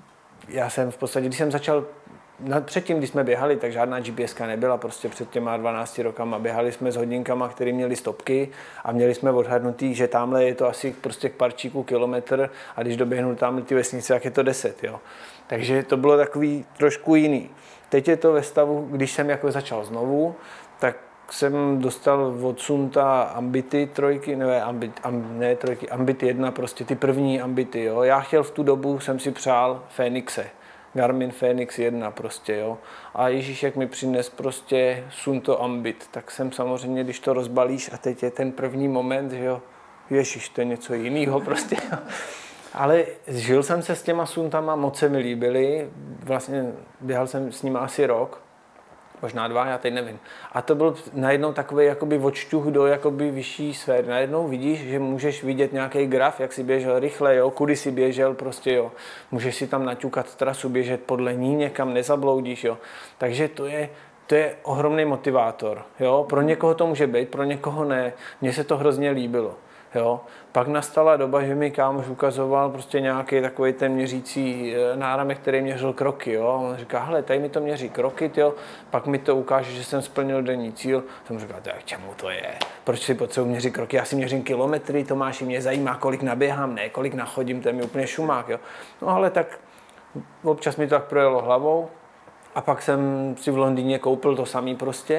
já jsem v podstatě, když jsem začal, předtím, když jsme běhali, tak žádná G P S ka nebyla, prostě před těma dvanácti rokama běhali jsme s hodinkama, které měly stopky a měli jsme odhadnutý, že tamhle je to asi prostě k parčíku kilometr a když doběhnu tamhle ty vesnice, jak je to deset, jo. Takže to bylo takový trošku jiný. Teď je to ve stavu, když jsem jako začal znovu, tak jsem dostal od Sunta Ambity trojky, ne, ambit, am, ne trojky, Ambit jedna, prostě ty první Ambity, jo. Já chtěl v tu dobu, jsem si přál Fénixe, Garmin Fenix jedna prostě, jo. A Ježíš, jak mi přines prostě Sunto Ambit, tak jsem samozřejmě, když to rozbalíš a teď je ten první moment, že jo, Ježíš, to je něco jiného prostě, jo. Ale žil jsem se s těma Suntama, moc se mi líbily, vlastně běhal jsem s nimi asi rok, možná dva, já teď nevím. A to byl najednou takový jakoby odšťuch do jakoby vyšší sféry. Najednou vidíš, že můžeš vidět nějaký graf, jak si běžel rychle, jo, kudy si běžel, prostě jo. Můžeš si tam naťukat trasu, běžet podle ní, někam nezabloudíš, jo. Takže to je, to je ohromný motivátor, jo. Pro někoho to může být, pro někoho ne. Mně se to hrozně líbilo. Jo. Pak nastala doba, že mi kámoš ukazoval prostě nějaký takový ten měřící náramek, který měřil kroky. Jo. On říká, hele, tady mi to měří kroky, tyjo. Pak mi to ukáže, že jsem splnil denní cíl. Jsem říkal, tak čemu to je? Proč si potřebuji měřit kroky? Já si měřím kilometry, Tomáši, mě zajímá, kolik naběhám, ne, kolik nachodím, to je mi úplně šumák. Jo. No ale tak občas mi to tak projelo hlavou a pak jsem si v Londýně koupil to samý prostě.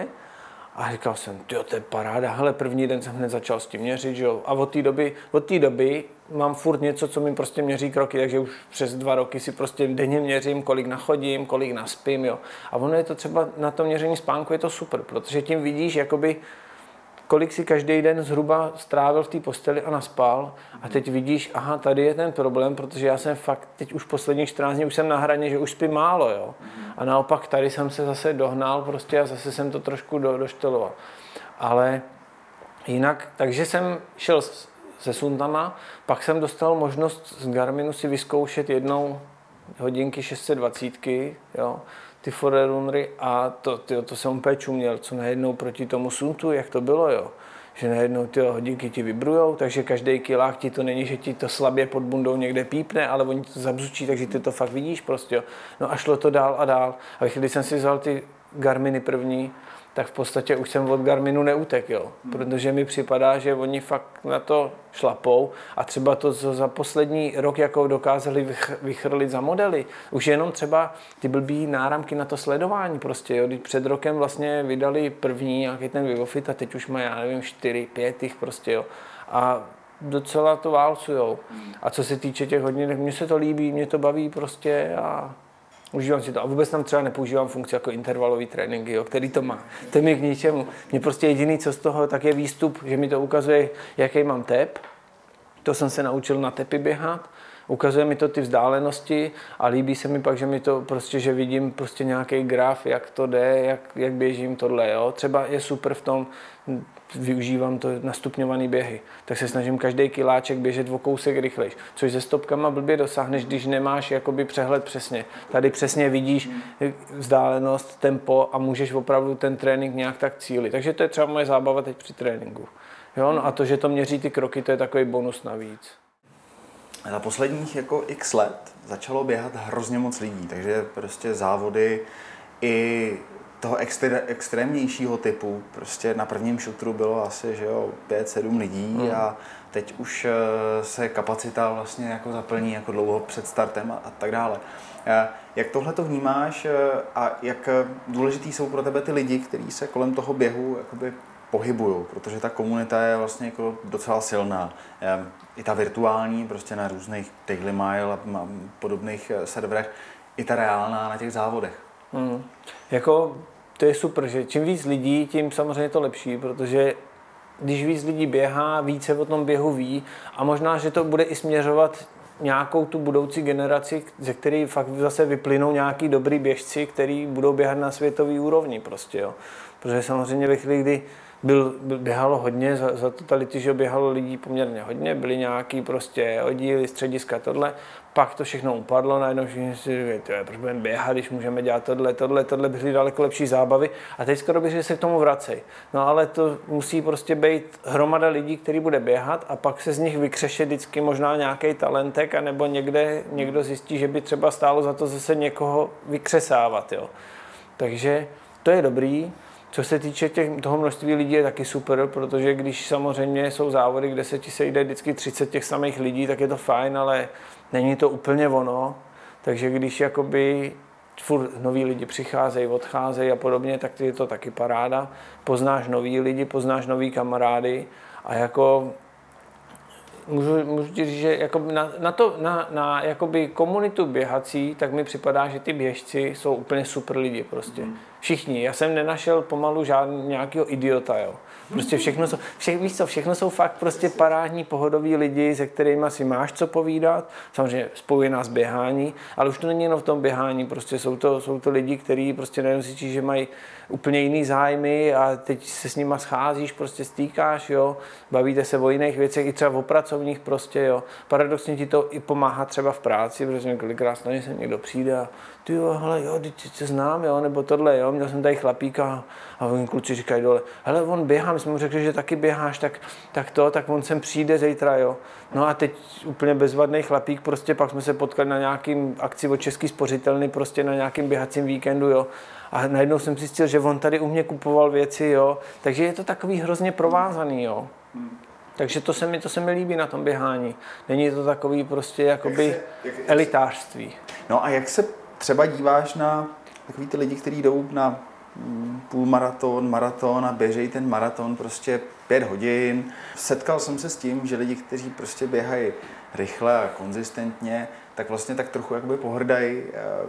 A říkal jsem, tyjo, to je paráda, hele, první den jsem hned začal s tím měřit, že jo. A od té doby, od té doby mám furt něco, co mi prostě měří kroky, takže už přes dva roky si prostě denně měřím, kolik nachodím, kolik naspím, jo. A ono je to třeba na tom měření spánku je to super, protože tím vidíš, jakoby, kolik si každý den zhruba strávil v té posteli a naspal a teď vidíš, aha, tady je ten problém, protože já jsem fakt teď už posledních čtrnáct dní už jsem na hraně, že už spím málo, jo. A naopak tady jsem se zase dohnal prostě a zase jsem to trošku do, došteloval. Ale jinak, takže jsem šel se Suntama, pak jsem dostal možnost z Garminu si vyzkoušet jednou hodinky šest set dvacet, jo. Ty forerunnery a to, tyjo, to jsem úplně čuměl, co najednou proti tomu Suntu, jak to bylo, jo. Že najednou ty hodinky ti vibrujou, takže každý kilák ti to není, že ti to slabě pod bundou někde pípne, ale oni to zabzučí, takže ty to fakt vidíš prostě, jo. No a šlo to dál a dál. A když jsem si vzal ty Garminy první, tak v podstatě už jsem od Garminu neutek, jo. Protože mi připadá, že oni fakt na to šlapou a třeba to, co za poslední rok jako dokázali vychrlit za modely. Už jenom třeba ty blbý náramky na to sledování prostě, jo. Před rokem vlastně vydali první nějaký ten Vivofit a teď už má, já nevím, čtyři, pět jich prostě, jo. A docela to válcujou. A co se týče těch hodinek, mně se to líbí, mě to baví prostě a užívám si to. A vůbec tam třeba nepoužívám funkci jako intervalový tréninky, jo, který to má. To je mi k ničemu. Mně prostě jediný, co z toho, tak je výstup, že mi to ukazuje, jaký mám tep. To jsem se naučil na tepy běhat. Ukazuje mi to ty vzdálenosti a líbí se mi pak, že mi to prostě, že vidím prostě nějaký graf, jak to jde, jak, jak běžím tohle, jo. Třeba je super v tom, využívám to nastupňované běhy, tak se snažím každý kiláček běžet o kousek rychlejš, což se stopkama blbě dosáhneš, když nemáš jakoby přehled přesně. Tady přesně vidíš vzdálenost, tempo a můžeš opravdu ten trénink nějak tak cílit. Takže to je třeba moje zábava teď při tréninku. Jo, no a to, že to měří ty kroky, to je takový bonus navíc. Za posledních jako x let začalo běhat hrozně moc lidí, takže prostě závody i toho extré, extrémnějšího typu. Prostě na prvním šutru bylo asi, že jo, pět sedm lidí mm. a teď už se kapacita vlastně jako zaplní jako dlouho před startem a, a tak dále. Jak tohle to vnímáš a jak důležitý jsou pro tebe ty lidi, kteří se kolem toho běhu jakoby pohybují, protože ta komunita je vlastně jako docela silná. I ta virtuální, prostě na různých Daily Mile a podobných serverech, i ta reálná na těch závodech. Hmm. Jako, to je super, že čím víc lidí, tím samozřejmě to lepší, protože když víc lidí běhá, více o tom běhu ví a možná, že to bude i směřovat nějakou tu budoucí generaci, ze které fakt zase vyplynou nějaký dobrý běžci, který budou běhat na světový úrovni prostě, jo. Protože samozřejmě ve chvíli, kdy byl, byl, běhalo hodně, za, za totality, že běhalo lidí poměrně hodně, byly nějaký prostě oddíly, střediska, tohle, pak to všechno upadlo, najednou všichni si říkali, proč budeme běhat, když můžeme dělat tohle, tohle, tohle, byly daleko lepší zábavy a teď skoro bych, že se k tomu vracej. No ale to musí prostě být hromada lidí, který bude běhat a pak se z nich vykřeše vždycky možná nějaký talentek, anebo někde někdo zjistí, že by třeba stálo za to zase někoho vykřesávat, jo. Takže to je dobrý. Co se týče těch, toho množství lidí je taky super, protože když samozřejmě jsou závody, kde se ti sejde vždycky třicet těch samých lidí, tak je to fajn, ale není to úplně ono. Takže když jakoby furt noví lidi přicházejí, odcházejí a podobně, tak je to taky paráda. Poznáš nový lidi, poznáš nový kamarády a jako můžu, můžu ti říct, že jako na, na, to, na, na jakoby komunitu běhací, tak mi připadá, že ty běžci jsou úplně super lidi prostě. Mm. Všichni. Já jsem nenašel pomalu žádný nějakého idiota, jo. Prostě všechno jsou, vše, víš co, všechno jsou fakt prostě parádní, pohodoví lidi, se kterými si máš co povídat. Samozřejmě spojuje nás běhání, ale už to není jenom v tom běhání, prostě jsou to, jsou to lidi, kteří prostě nejenom si, že mají úplně jiný zájmy a teď se s nima scházíš, prostě stýkáš, jo, bavíte se o jiných věcech, i třeba o pracovních prostě, jo. Paradoxně ti to i pomáhá třeba v práci, protože kolikrát stane se někdo přijde a ty jo, hele, jo, teď se znám, jo, nebo tohle, jo, měl jsem tady chlapíka a oni kluci říkají dole, hele, on běhá, my jsme mu řekli, že taky běháš, tak, tak to, tak on sem přijde zítra, jo. No a teď úplně bezvadný chlapík, prostě pak jsme se potkali na nějakým akci od Český spořitelny, prostě na nějakým běhacím víkendu, jo. A najednou jsem zjistil, že on tady u mě kupoval věci, jo. Takže je to takový hrozně provázaný, jo. Takže to se mi, to se mi líbí na tom běhání. Není to takový prostě jakoby jak se, jak, elitářství. No a jak se třeba díváš na takový ty lidi, kteří jdou na půlmaraton, maraton a běžejí ten maraton prostě pět hodin. Setkal jsem se s tím, že lidi, kteří prostě běhají rychle a konzistentně, tak vlastně tak trochu jakoby pohrdají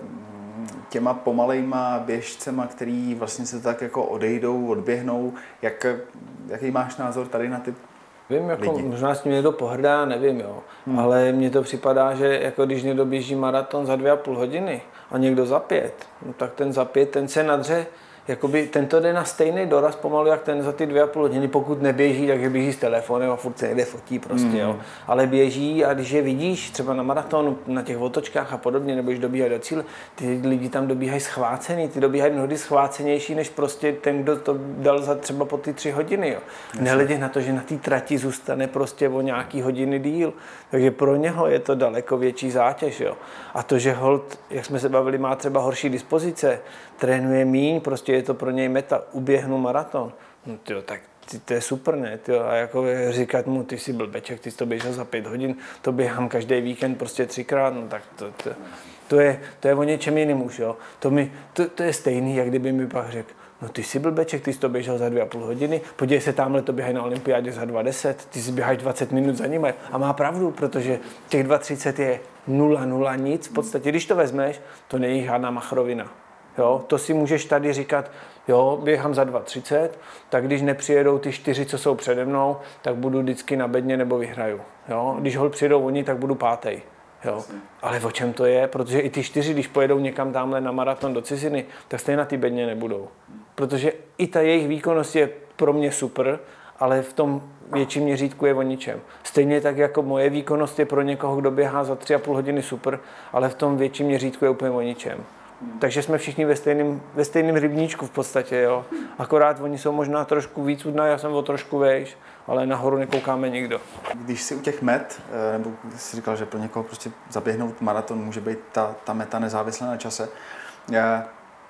těma pomalejma běžcema, který vlastně se tak jako odejdou, odběhnou. Jak, jaký máš názor tady na ty Vím, jako lidi? Možná s tím někdo pohrdá, nevím, jo. Hmm. Ale mně to připadá, že jako když někdo běží maraton za dvě a půl hodiny a někdo za pět, no tak ten za pět, ten se nadře, jakoby tento jde na stejný doraz pomalu, jak ten za ty dvě a půl hodiny, pokud neběží, takže běží s telefonem a furt se někde fotí prostě, hmm. jo. Ale běží a když je vidíš třeba na maratonu, na těch otočkách a podobně, nebo když dobíhají do cíle, ty lidi tam dobíhají schvácený, ty dobíhají mnohdy schvácenější, než prostě ten, kdo to dal za třeba po ty tři hodiny, jo. Nehledě na to, že na té trati zůstane prostě o nějaký hodiny díl, takže pro něho je to daleko větší zátěž, jo. A to, že holt, jak jsme se bavili, má třeba horší dispozice, trénuje míň, prostě je to pro něj meta, uběhnu maraton. No tyjo, tak ty, to je super, ne? Tyjo, a jako říkat mu, ty jsi blbeček, ty jsi to běžel za pět hodin, to běhám každý víkend prostě třikrát, no tak to, to, to, je, to je o něčem jiným už, jo. To, mi, to, to je stejný, jak kdyby mi pak řekl, no ty jsi blbeček, ty jsi to běžel za dvě a půl hodiny, podívej se, tamhle to běhají na olympiádě za dva deset, ty si běháš dvacet minut za nimi. A má pravdu, protože těch dva třicet je nula, nula, nic. V podstatě, když to vezmeš, to není žádná machrovina. Jo, to si můžeš tady říkat, jo, běhám za dva třicet, tak když nepřijedou ty čtyři, co jsou přede mnou, tak budu vždycky na bedně nebo vyhraju. Jo, když hol přijedou oni, tak budu pátej. Jo. Ale o čem to je? Protože i ty čtyři, když pojedou někam tamhle na maraton do ciziny, tak stejně na ty bedně nebudou. Protože i ta jejich výkonnost je pro mě super, ale v tom větším měřítku je o ničem. Stejně tak jako moje výkonnost je pro někoho, kdo běhá za tři a půl hodiny super, ale v tom větším měřítku je úplně o ničem. Takže jsme všichni ve stejném, ve stejném rybníčku v podstatě, jo. Akorát oni jsou možná trošku víc udná, já jsem o trošku vejš, ale nahoru nekoukáme nikdo. Když si u těch met, nebo jsi říkal, že pro někoho prostě zaběhnout maraton může být ta, ta meta nezávislá na čase. Já,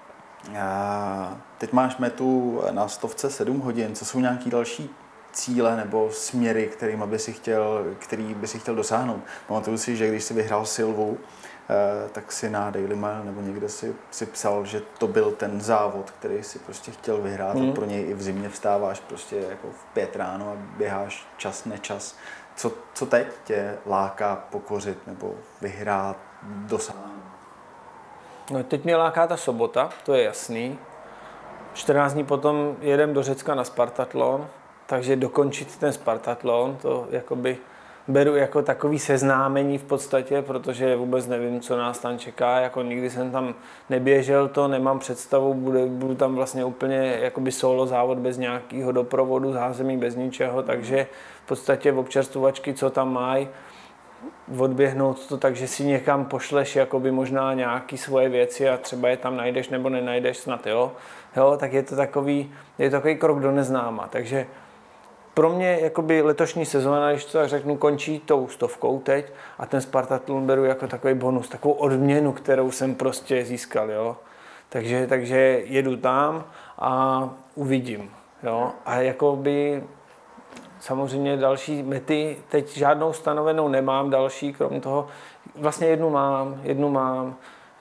já, teď máš metu na stovce sedm hodin, co jsou nějaký další cíle nebo směry, kterým by si chtěl, který by si chtěl dosáhnout? Pamatuju si, že když si vyhrál Silvu, tak si na Daily Mail nebo někde si, si psal, že to byl ten závod, který si prostě chtěl vyhrát mm. a pro něj i v zimě vstáváš prostě jako v pět ráno a běháš čas, nečas. Co, co teď tě láká pokořit nebo vyhrát, dosáhnout? No teď mě láká ta sobota, to je jasný. čtrnáct dní potom jedem do Řecka na Spartatlon, takže dokončit ten Spartatlon, to jakoby beru jako takový seznámení v podstatě, protože vůbec nevím, co nás tam čeká, jako nikdy jsem tam neběžel to, nemám představu, bude, budu tam vlastně úplně jakoby solo závod bez nějakého doprovodu, zázemí bez ničeho, takže v podstatě občerstvovačky, co tam mají, odběhnout to tak, že si někam pošleš jakoby možná nějaký svoje věci a třeba je tam najdeš nebo nenajdeš snad, jo, jo tak je to takový, je to takový krok do neznáma, takže pro mě jakoby letošní sezóna, když to tak řeknu, končí tou stovkou teď a ten Spartatlon beru jako takový bonus, takovou odměnu, kterou jsem prostě získal, jo. Takže, takže jedu tam a uvidím, jo. A jakoby samozřejmě další mety, teď žádnou stanovenou nemám další, krom toho, vlastně jednu mám, jednu mám.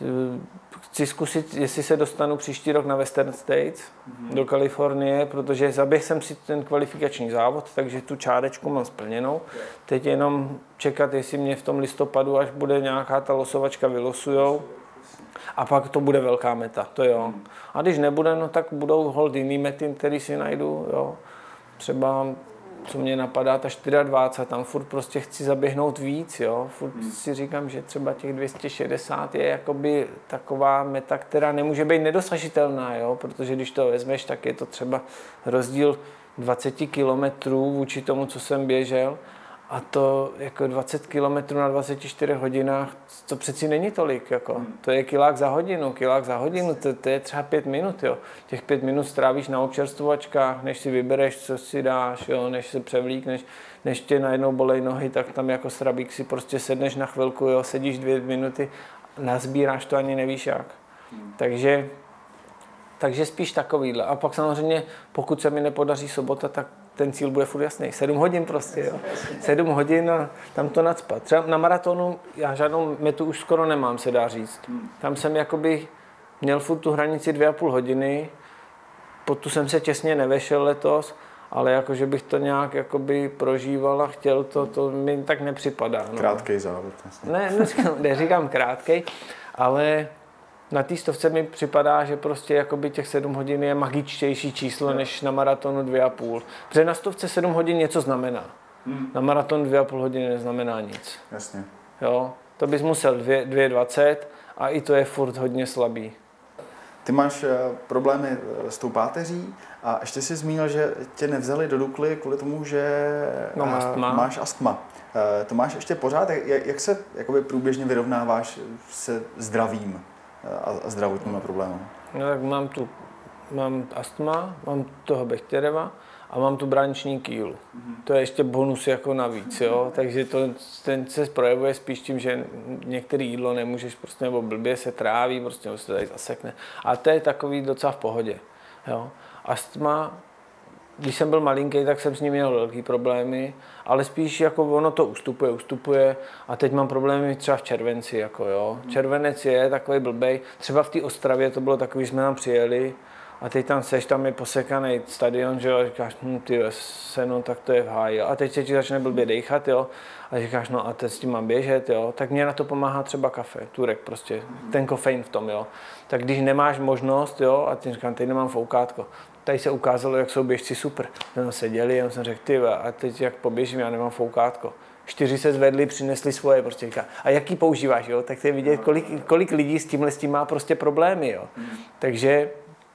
Chci zkusit, jestli se dostanu příští rok na Western States mm-hmm. do Kalifornie, protože zaběhl jsem si ten kvalifikační závod, takže tu čárečku mám splněnou. Teď jenom čekat, jestli mě v tom listopadu, až bude nějaká ta losovačka, vylosujou. A pak to bude velká meta, to jo. A když nebude, no tak budou hold jiný mety, který si najdu, jo. Třeba co mě napadá, ta dvacet čtyři, tam furt prostě chci zaběhnout víc, jo. Furt hmm. si říkám, že třeba těch dvě stě šedesát je jakoby taková meta, která nemůže být nedosažitelná, jo, protože když to vezmeš, tak je to třeba rozdíl dvacet kilometrů vůči tomu, co jsem běžel. A to jako dvacet kilometrů na dvaceti čtyřech hodinách, to přeci není tolik, jako. Hmm. To je kilák za hodinu, kilák za hodinu, to, to je třeba pět minut, jo. Těch pět minut strávíš na občerstvovačkách, než si vybereš, co si dáš, jo, než se převlíkneš, než tě najednou bolej nohy, tak tam jako srabík si prostě sedneš na chvilku, jo, sedíš dvě minuty, nazbíráš to, ani nevíš jak. Hmm. Takže, takže spíš takovýhle. A pak samozřejmě, pokud se mi nepodaří sobota, tak ten cíl bude furt jasný. Sedm hodin prostě, jo. Sedm hodin a tam to nacpat. Třeba na maratonu já žádnou metu už skoro nemám, se dá říct. Tam jsem jakoby měl furt tu hranici dvě a půl hodiny, pod tu jsem se těsně nevešel letos, ale jakože bych to nějak jakoby prožíval a chtěl to, to mi tak nepřipadá. No. Krátkej závod. Ne, neříkám, neříkám krátkej, ale na té stovce mi připadá, že prostě jakoby těch sedm hodin je magičtější číslo než na maratonu dvě a půl. Protože na stovce sedm hodin něco znamená. Hmm. Na maraton dvě a půl hodiny neznamená nic. Jasně. Jo, to bys musel dvě dvacet a i to je furt hodně slabý. Ty máš problémy s tou páteří a ještě jsi zmínil, že tě nevzali do Dukly kvůli tomu, že no, astma. máš astma. To máš ještě pořád? Jak se jakoby průběžně vyrovnáváš se zdravím a zdravotníma problémy? No tak mám tu, mám astma, mám toho Bechtereva a mám tu brániční kýlu. Mm-hmm. To je ještě bonus jako navíc, jo, takže to, ten se projevuje spíš tím, že některé jídlo nemůžeš prostě, nebo blbě se tráví, prostě se tady zasekne. A to je takový docela v pohodě, jo. Astma, když jsem byl malinký, tak jsem s ním měl velký problémy, ale spíš jako ono to ustupuje, ustupuje a teď mám problémy třeba v červenci, jako jo. Červenec je takový blbej, třeba v té Ostravě to bylo takový, že jsme tam přijeli a teď tam seš, tam je posekaný stadion, že jo, a říkáš, hm, ty seno, tak to je v háji, a teď se ti začne blbě dejchat, jo, a říkáš, no a teď s tím mám běžet, jo, tak mě na to pomáhá třeba kafe, turek prostě, ten kofein v tom, jo. Tak když nemáš možnost, jo, a ty říkám, teď nemám foukátko, tady se ukázalo, jak jsou běžci super, jenom seděli, jenom jsem řekl, ty, a teď jak poběžím, já nemám foukátko. Čtyři se zvedli, přinesli svoje, prostě říká, a jaký používáš, jo, tak to je vidět, kolik, kolik lidí s tímhle s tím má prostě problémy, jo. Takže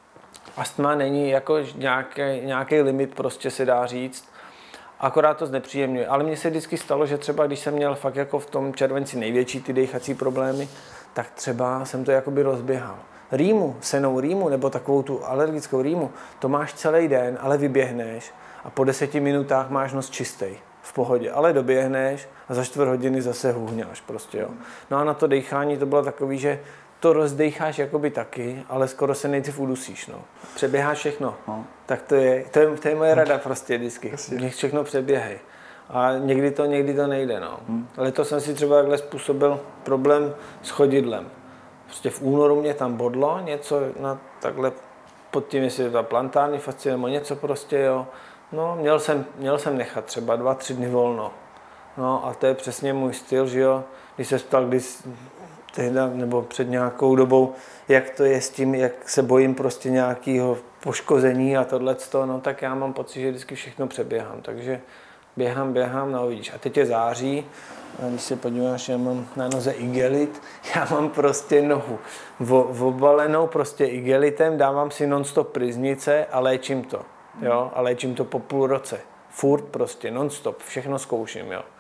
astma není jako nějaký, nějaký limit, prostě se dá říct, akorát to znepříjemňuje. Ale mně se vždycky stalo, že třeba když jsem měl fakt jako v tom červenci největší ty dechací problémy, tak třeba jsem to jakoby rozběhal. Rýmu, senou rýmu nebo takovou tu alergickou rýmu, to máš celý den, ale vyběhneš a po deseti minutách máš nos čistý, v pohodě, ale doběhneš a za čtvrt hodiny zase hůhňáš prostě, jo. No a na to dechání to bylo takový, že to rozdejcháš jakoby taky, ale skoro se nejdřív udusíš, no. Přeběháš všechno, no. Tak to je, to je, to je moje rada prostě vždycky. Nech všechno přeběhej. A někdy to, někdy to nejde, no. Hmm. Ale to jsem si třeba takhle způsobil problém s chodidlem. Prostě v únoru mě tam bodlo něco na takhle pod tím, jestli je to ta plantární fascie nebo něco prostě, jo. No, měl jsem, měl jsem nechat třeba dva, tři dny volno. No a to je přesně můj styl, že jo. Když se ptal, když tehda, nebo před nějakou dobou, jak to je s tím, jak se bojím prostě nějakého poškození a tohleto, no tak já mám pocit, že vždycky všechno přeběhám, takže běhám, běhám, no vidíš. A teď je září, a když se podíváš, já mám na noze igelit, já mám prostě nohu obalenou prostě igelitem, dávám si non-stop pryznice a léčím to, jo, a léčím to po půl roce. Furt prostě, non-stop, všechno zkouším, jo.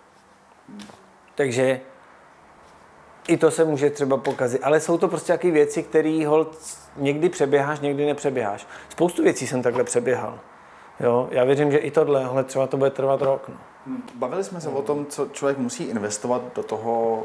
Takže i to se může třeba pokazit, ale jsou to prostě takové věci, které hold někdy přeběháš, někdy nepřeběháš. Spoustu věcí jsem takhle přeběhal. Jo, já věřím, že i tohle, ale třeba to bude trvat rok. No. Bavili jsme se o tom, co člověk musí investovat do toho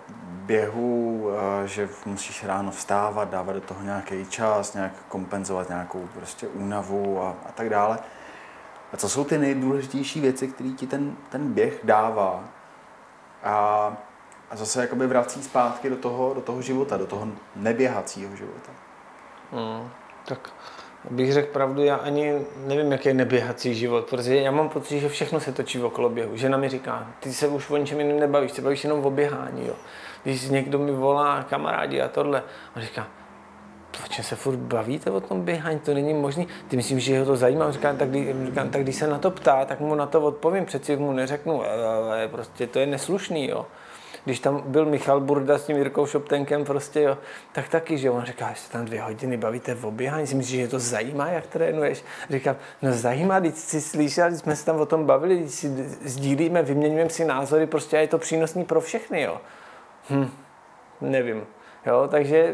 běhu, že musíš ráno vstávat, dávat do toho nějaký čas, nějak kompenzovat nějakou prostě únavu a, a tak dále. A co jsou ty nejdůležitější věci, které ti ten, ten běh dává a, a zase jakoby vrací zpátky do toho, do toho života, do toho neběhacího života? Hmm, tak bych řekl pravdu, já ani nevím, jaký je neběhací život, protože já mám pocit, že všechno se točí okolo běhu. Žena mi říká, ty se už o ničem jiným nebavíš, ty bavíš jenom o běhání. Jo. Když někdo mi volá, kamarádi a tohle, on říká, o čem se furt bavíte o tom běhání, to není možný. Ty myslím, že ho to zajímá, říkám, tak, kdy, říkám, tak když se na to ptá, tak mu na to odpovím, přeci mu neřeknu, ale prostě to je neslušný, jo. Když tam byl Michal Burda s tím Jirkou Šoptenkem prostě, jo, tak taky, že on říká, že se tam dvě hodiny bavíte v oběhání, si myslíš, že to zajímá, jak trénuješ? Říkám, no zajímá, když jsi slyšel, když jsme se tam o tom bavili, když si sdílíme, vyměňujeme si názory, prostě a je to přínosný pro všechny, jo. Hm, nevím, jo, takže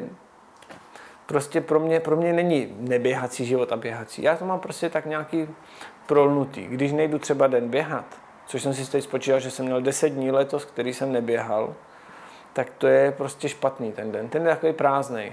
prostě pro mě, pro mě není neběhací život a běhací. Já to mám prostě tak nějaký prolnutý. Když nejdu třeba den běhat, což jsem si teď spočítal, že jsem měl deset dní letos, který jsem neběhal, tak to je prostě špatný ten den. Ten je takový prázdnej.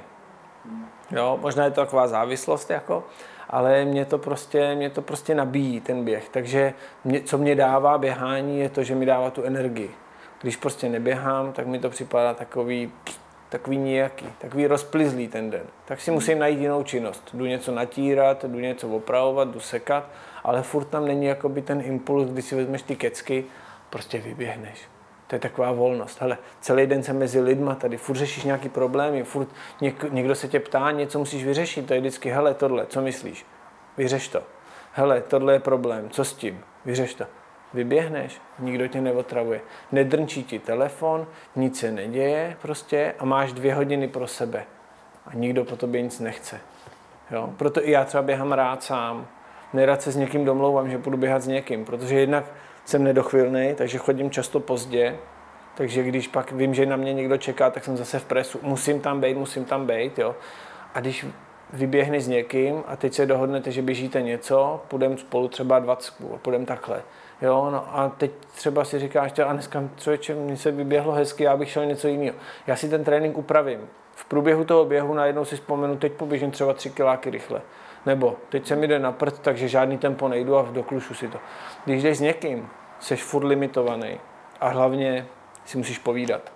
Jo, možná je to taková závislost, jako, ale mě to prostě, mě to prostě nabíjí ten běh. Takže mě, co mě dává běhání, je to, že mi dává tu energii. Když prostě neběhám, tak mi to připadá takový, takový nějaký, takový rozplizlý ten den. Tak si musím najít jinou činnost. Jdu něco natírat, jdu něco opravovat, jdu sekat, ale furt tam není jakoby ten impuls, když si vezmeš ty kecky, prostě vyběhneš. To je taková volnost. Hele, celý den jsem mezi lidma tady, furt řešíš nějaký problémy, furt něk, někdo se tě ptá, něco musíš vyřešit, to je vždycky, hele, tohle, co myslíš? Vyřeš to. Hele, tohle je problém, co s tím? Vyřeš to. Vyběhneš, nikdo tě neotravuje. Nedrnčí ti telefon, nic se neděje prostě a máš dvě hodiny pro sebe. A nikdo po tobě nic nechce. Jo? Proto i já třeba běhám rád sám. Nerad se s někým domlouvám, že půjdu běhat s někým, protože jednak jsem nedochvilnej, takže chodím často pozdě. Takže když pak vím, že na mě někdo čeká, tak jsem zase v presu. Musím tam být, musím tam být. Jo? A když vyběhneš s někým a teď se dohodnete, že běžíte něco, půjdeme spolu třeba dvacet a půjdeme takhle. Jo, no a teď třeba si říkáš, a dneska člověče, mi se vyběhlo hezky, já bych šel něco jiného. Já si ten trénink upravím. V průběhu toho běhu najednou si vzpomenu, teď poběžím třeba tři kiláky rychle. Nebo teď se mi jde na prd, takže žádný tempo nejdu a doklušu si to. Když jdeš s někým, jsi furt limitovaný a hlavně si musíš povídat.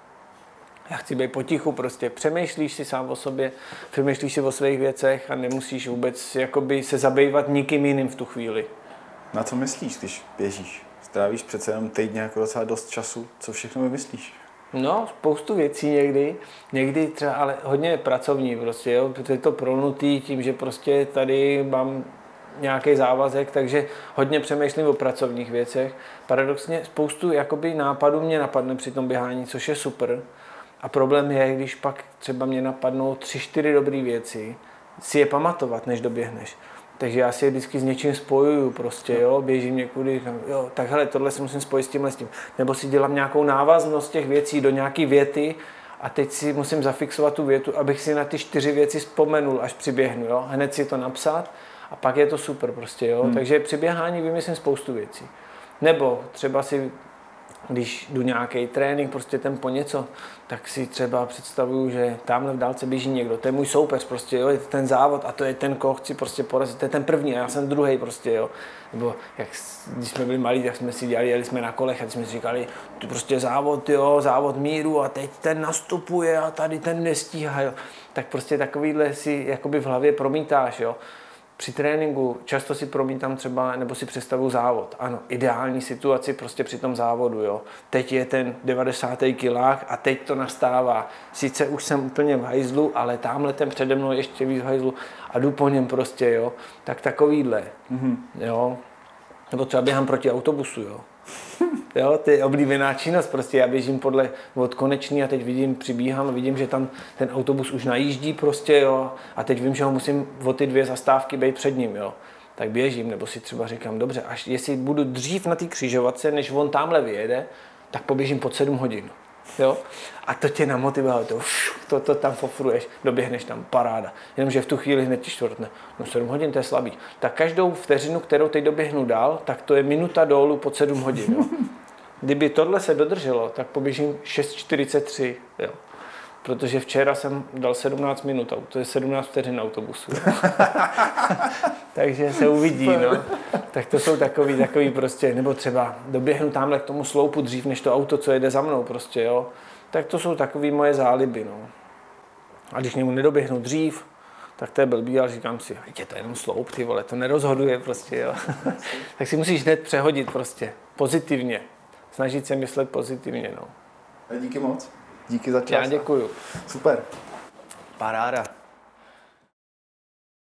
Já chci být potichu, prostě přemýšlíš si sám o sobě, přemýšlíš si o svých věcech a nemusíš vůbec jakoby se zabývat nikým jiným v tu chvíli. Na co myslíš, když běžíš? Strávíš přece jenom týdně jako docela dost času. Co všechno vymyslíš? No, spoustu věcí někdy. Někdy třeba, ale hodně pracovní prostě, jo. Protože je to prolnutý tím, že prostě tady mám nějaký závazek, takže hodně přemýšlím o pracovních věcech. Paradoxně spoustu jakoby nápadů mě napadne při tom běhání, což je super. A problém je, když pak třeba mě napadnou tři, čtyři dobré věci, si je pamatovat, než doběhneš. Takže já si je vždycky s něčím spojuju prostě, jo, běžím někudy, jo, tak hele, tohle si musím spojit s tímhle s tím. Nebo si dělám nějakou návaznost těch věcí do nějaký věty a teď si musím zafixovat tu větu, abych si na ty čtyři věci vzpomenul, až přiběhnu, jo, hned si to napsat a pak je to super prostě, jo. Hmm. Takže při běhání vymyslím spoustu věcí. Nebo třeba si, když jdu nějaký trénink, prostě tempo něco, tak si třeba představuju, že tamhle v dálce běží někdo, to je můj soupeř prostě, jo, je to ten závod a to je ten, koho chci prostě porazit, to je ten první a já jsem druhý prostě, jo. Nebo jak, když jsme byli malí, tak jsme si dělali, jeli jsme na kolech a jsme si říkali, to prostě závod, jo, závod míru a teď ten nastupuje a tady ten nestíhá, jo. Tak prostě takovýhle si jakoby v hlavě promítáš, jo. Při tréninku často si promítám třeba, nebo si představuji závod. Ano, ideální situaci prostě při tom závodu, jo. Teď je ten devadesátý kilák a teď to nastává. Sice už jsem úplně v hajzlu, ale tamhle ten přede mnou ještě víc v hajzlu a jdu po něm prostě, jo. Tak takovýhle, mm-hmm. jo. Nebo třeba běhám proti autobusu, jo. Jo, to je oblíbená činnost, prostě já běžím podle od konečný a teď vidím, přibíhám a vidím, že tam ten autobus už najíždí prostě, jo. A teď vím, že ho musím o ty dvě zastávky být před ním, jo. Tak běžím, nebo si třeba říkám, dobře, až jestli budu dřív na té křižovatce, než on tamhle vyjede, tak poběžím pod sedm hodin. Jo? A to tě namotivuje, to, to, to tam fofruješ, doběhneš tam, paráda. Jenomže v tu chvíli hned ti čtvrtne, no sedm hodin, to je slabý. Tak každou vteřinu, kterou teď doběhnu dál, tak to je minuta dolů pod sedm hodin. Jo? Kdyby tohle se dodrželo, tak poběžím šest čtyřicet tři. Jo? Protože včera jsem dal sedmnáct minut, to je sedmnáct vteřin autobusu. Takže se uvidí, no. Tak to jsou takový, takový prostě, nebo třeba doběhnu tamhle k tomu sloupu dřív, než to auto, co jede za mnou prostě, jo. Tak to jsou takový moje záliby, no. A když němu nedoběhnu dřív, tak to je blbý, ale říkám si, je to jenom sloup, ty vole, to nerozhoduje prostě, jo. Tak si musíš hned přehodit prostě, pozitivně. Snažit se myslet pozitivně, no. Díky moc. Díky za čas. Já děkuju. Super. Paráda.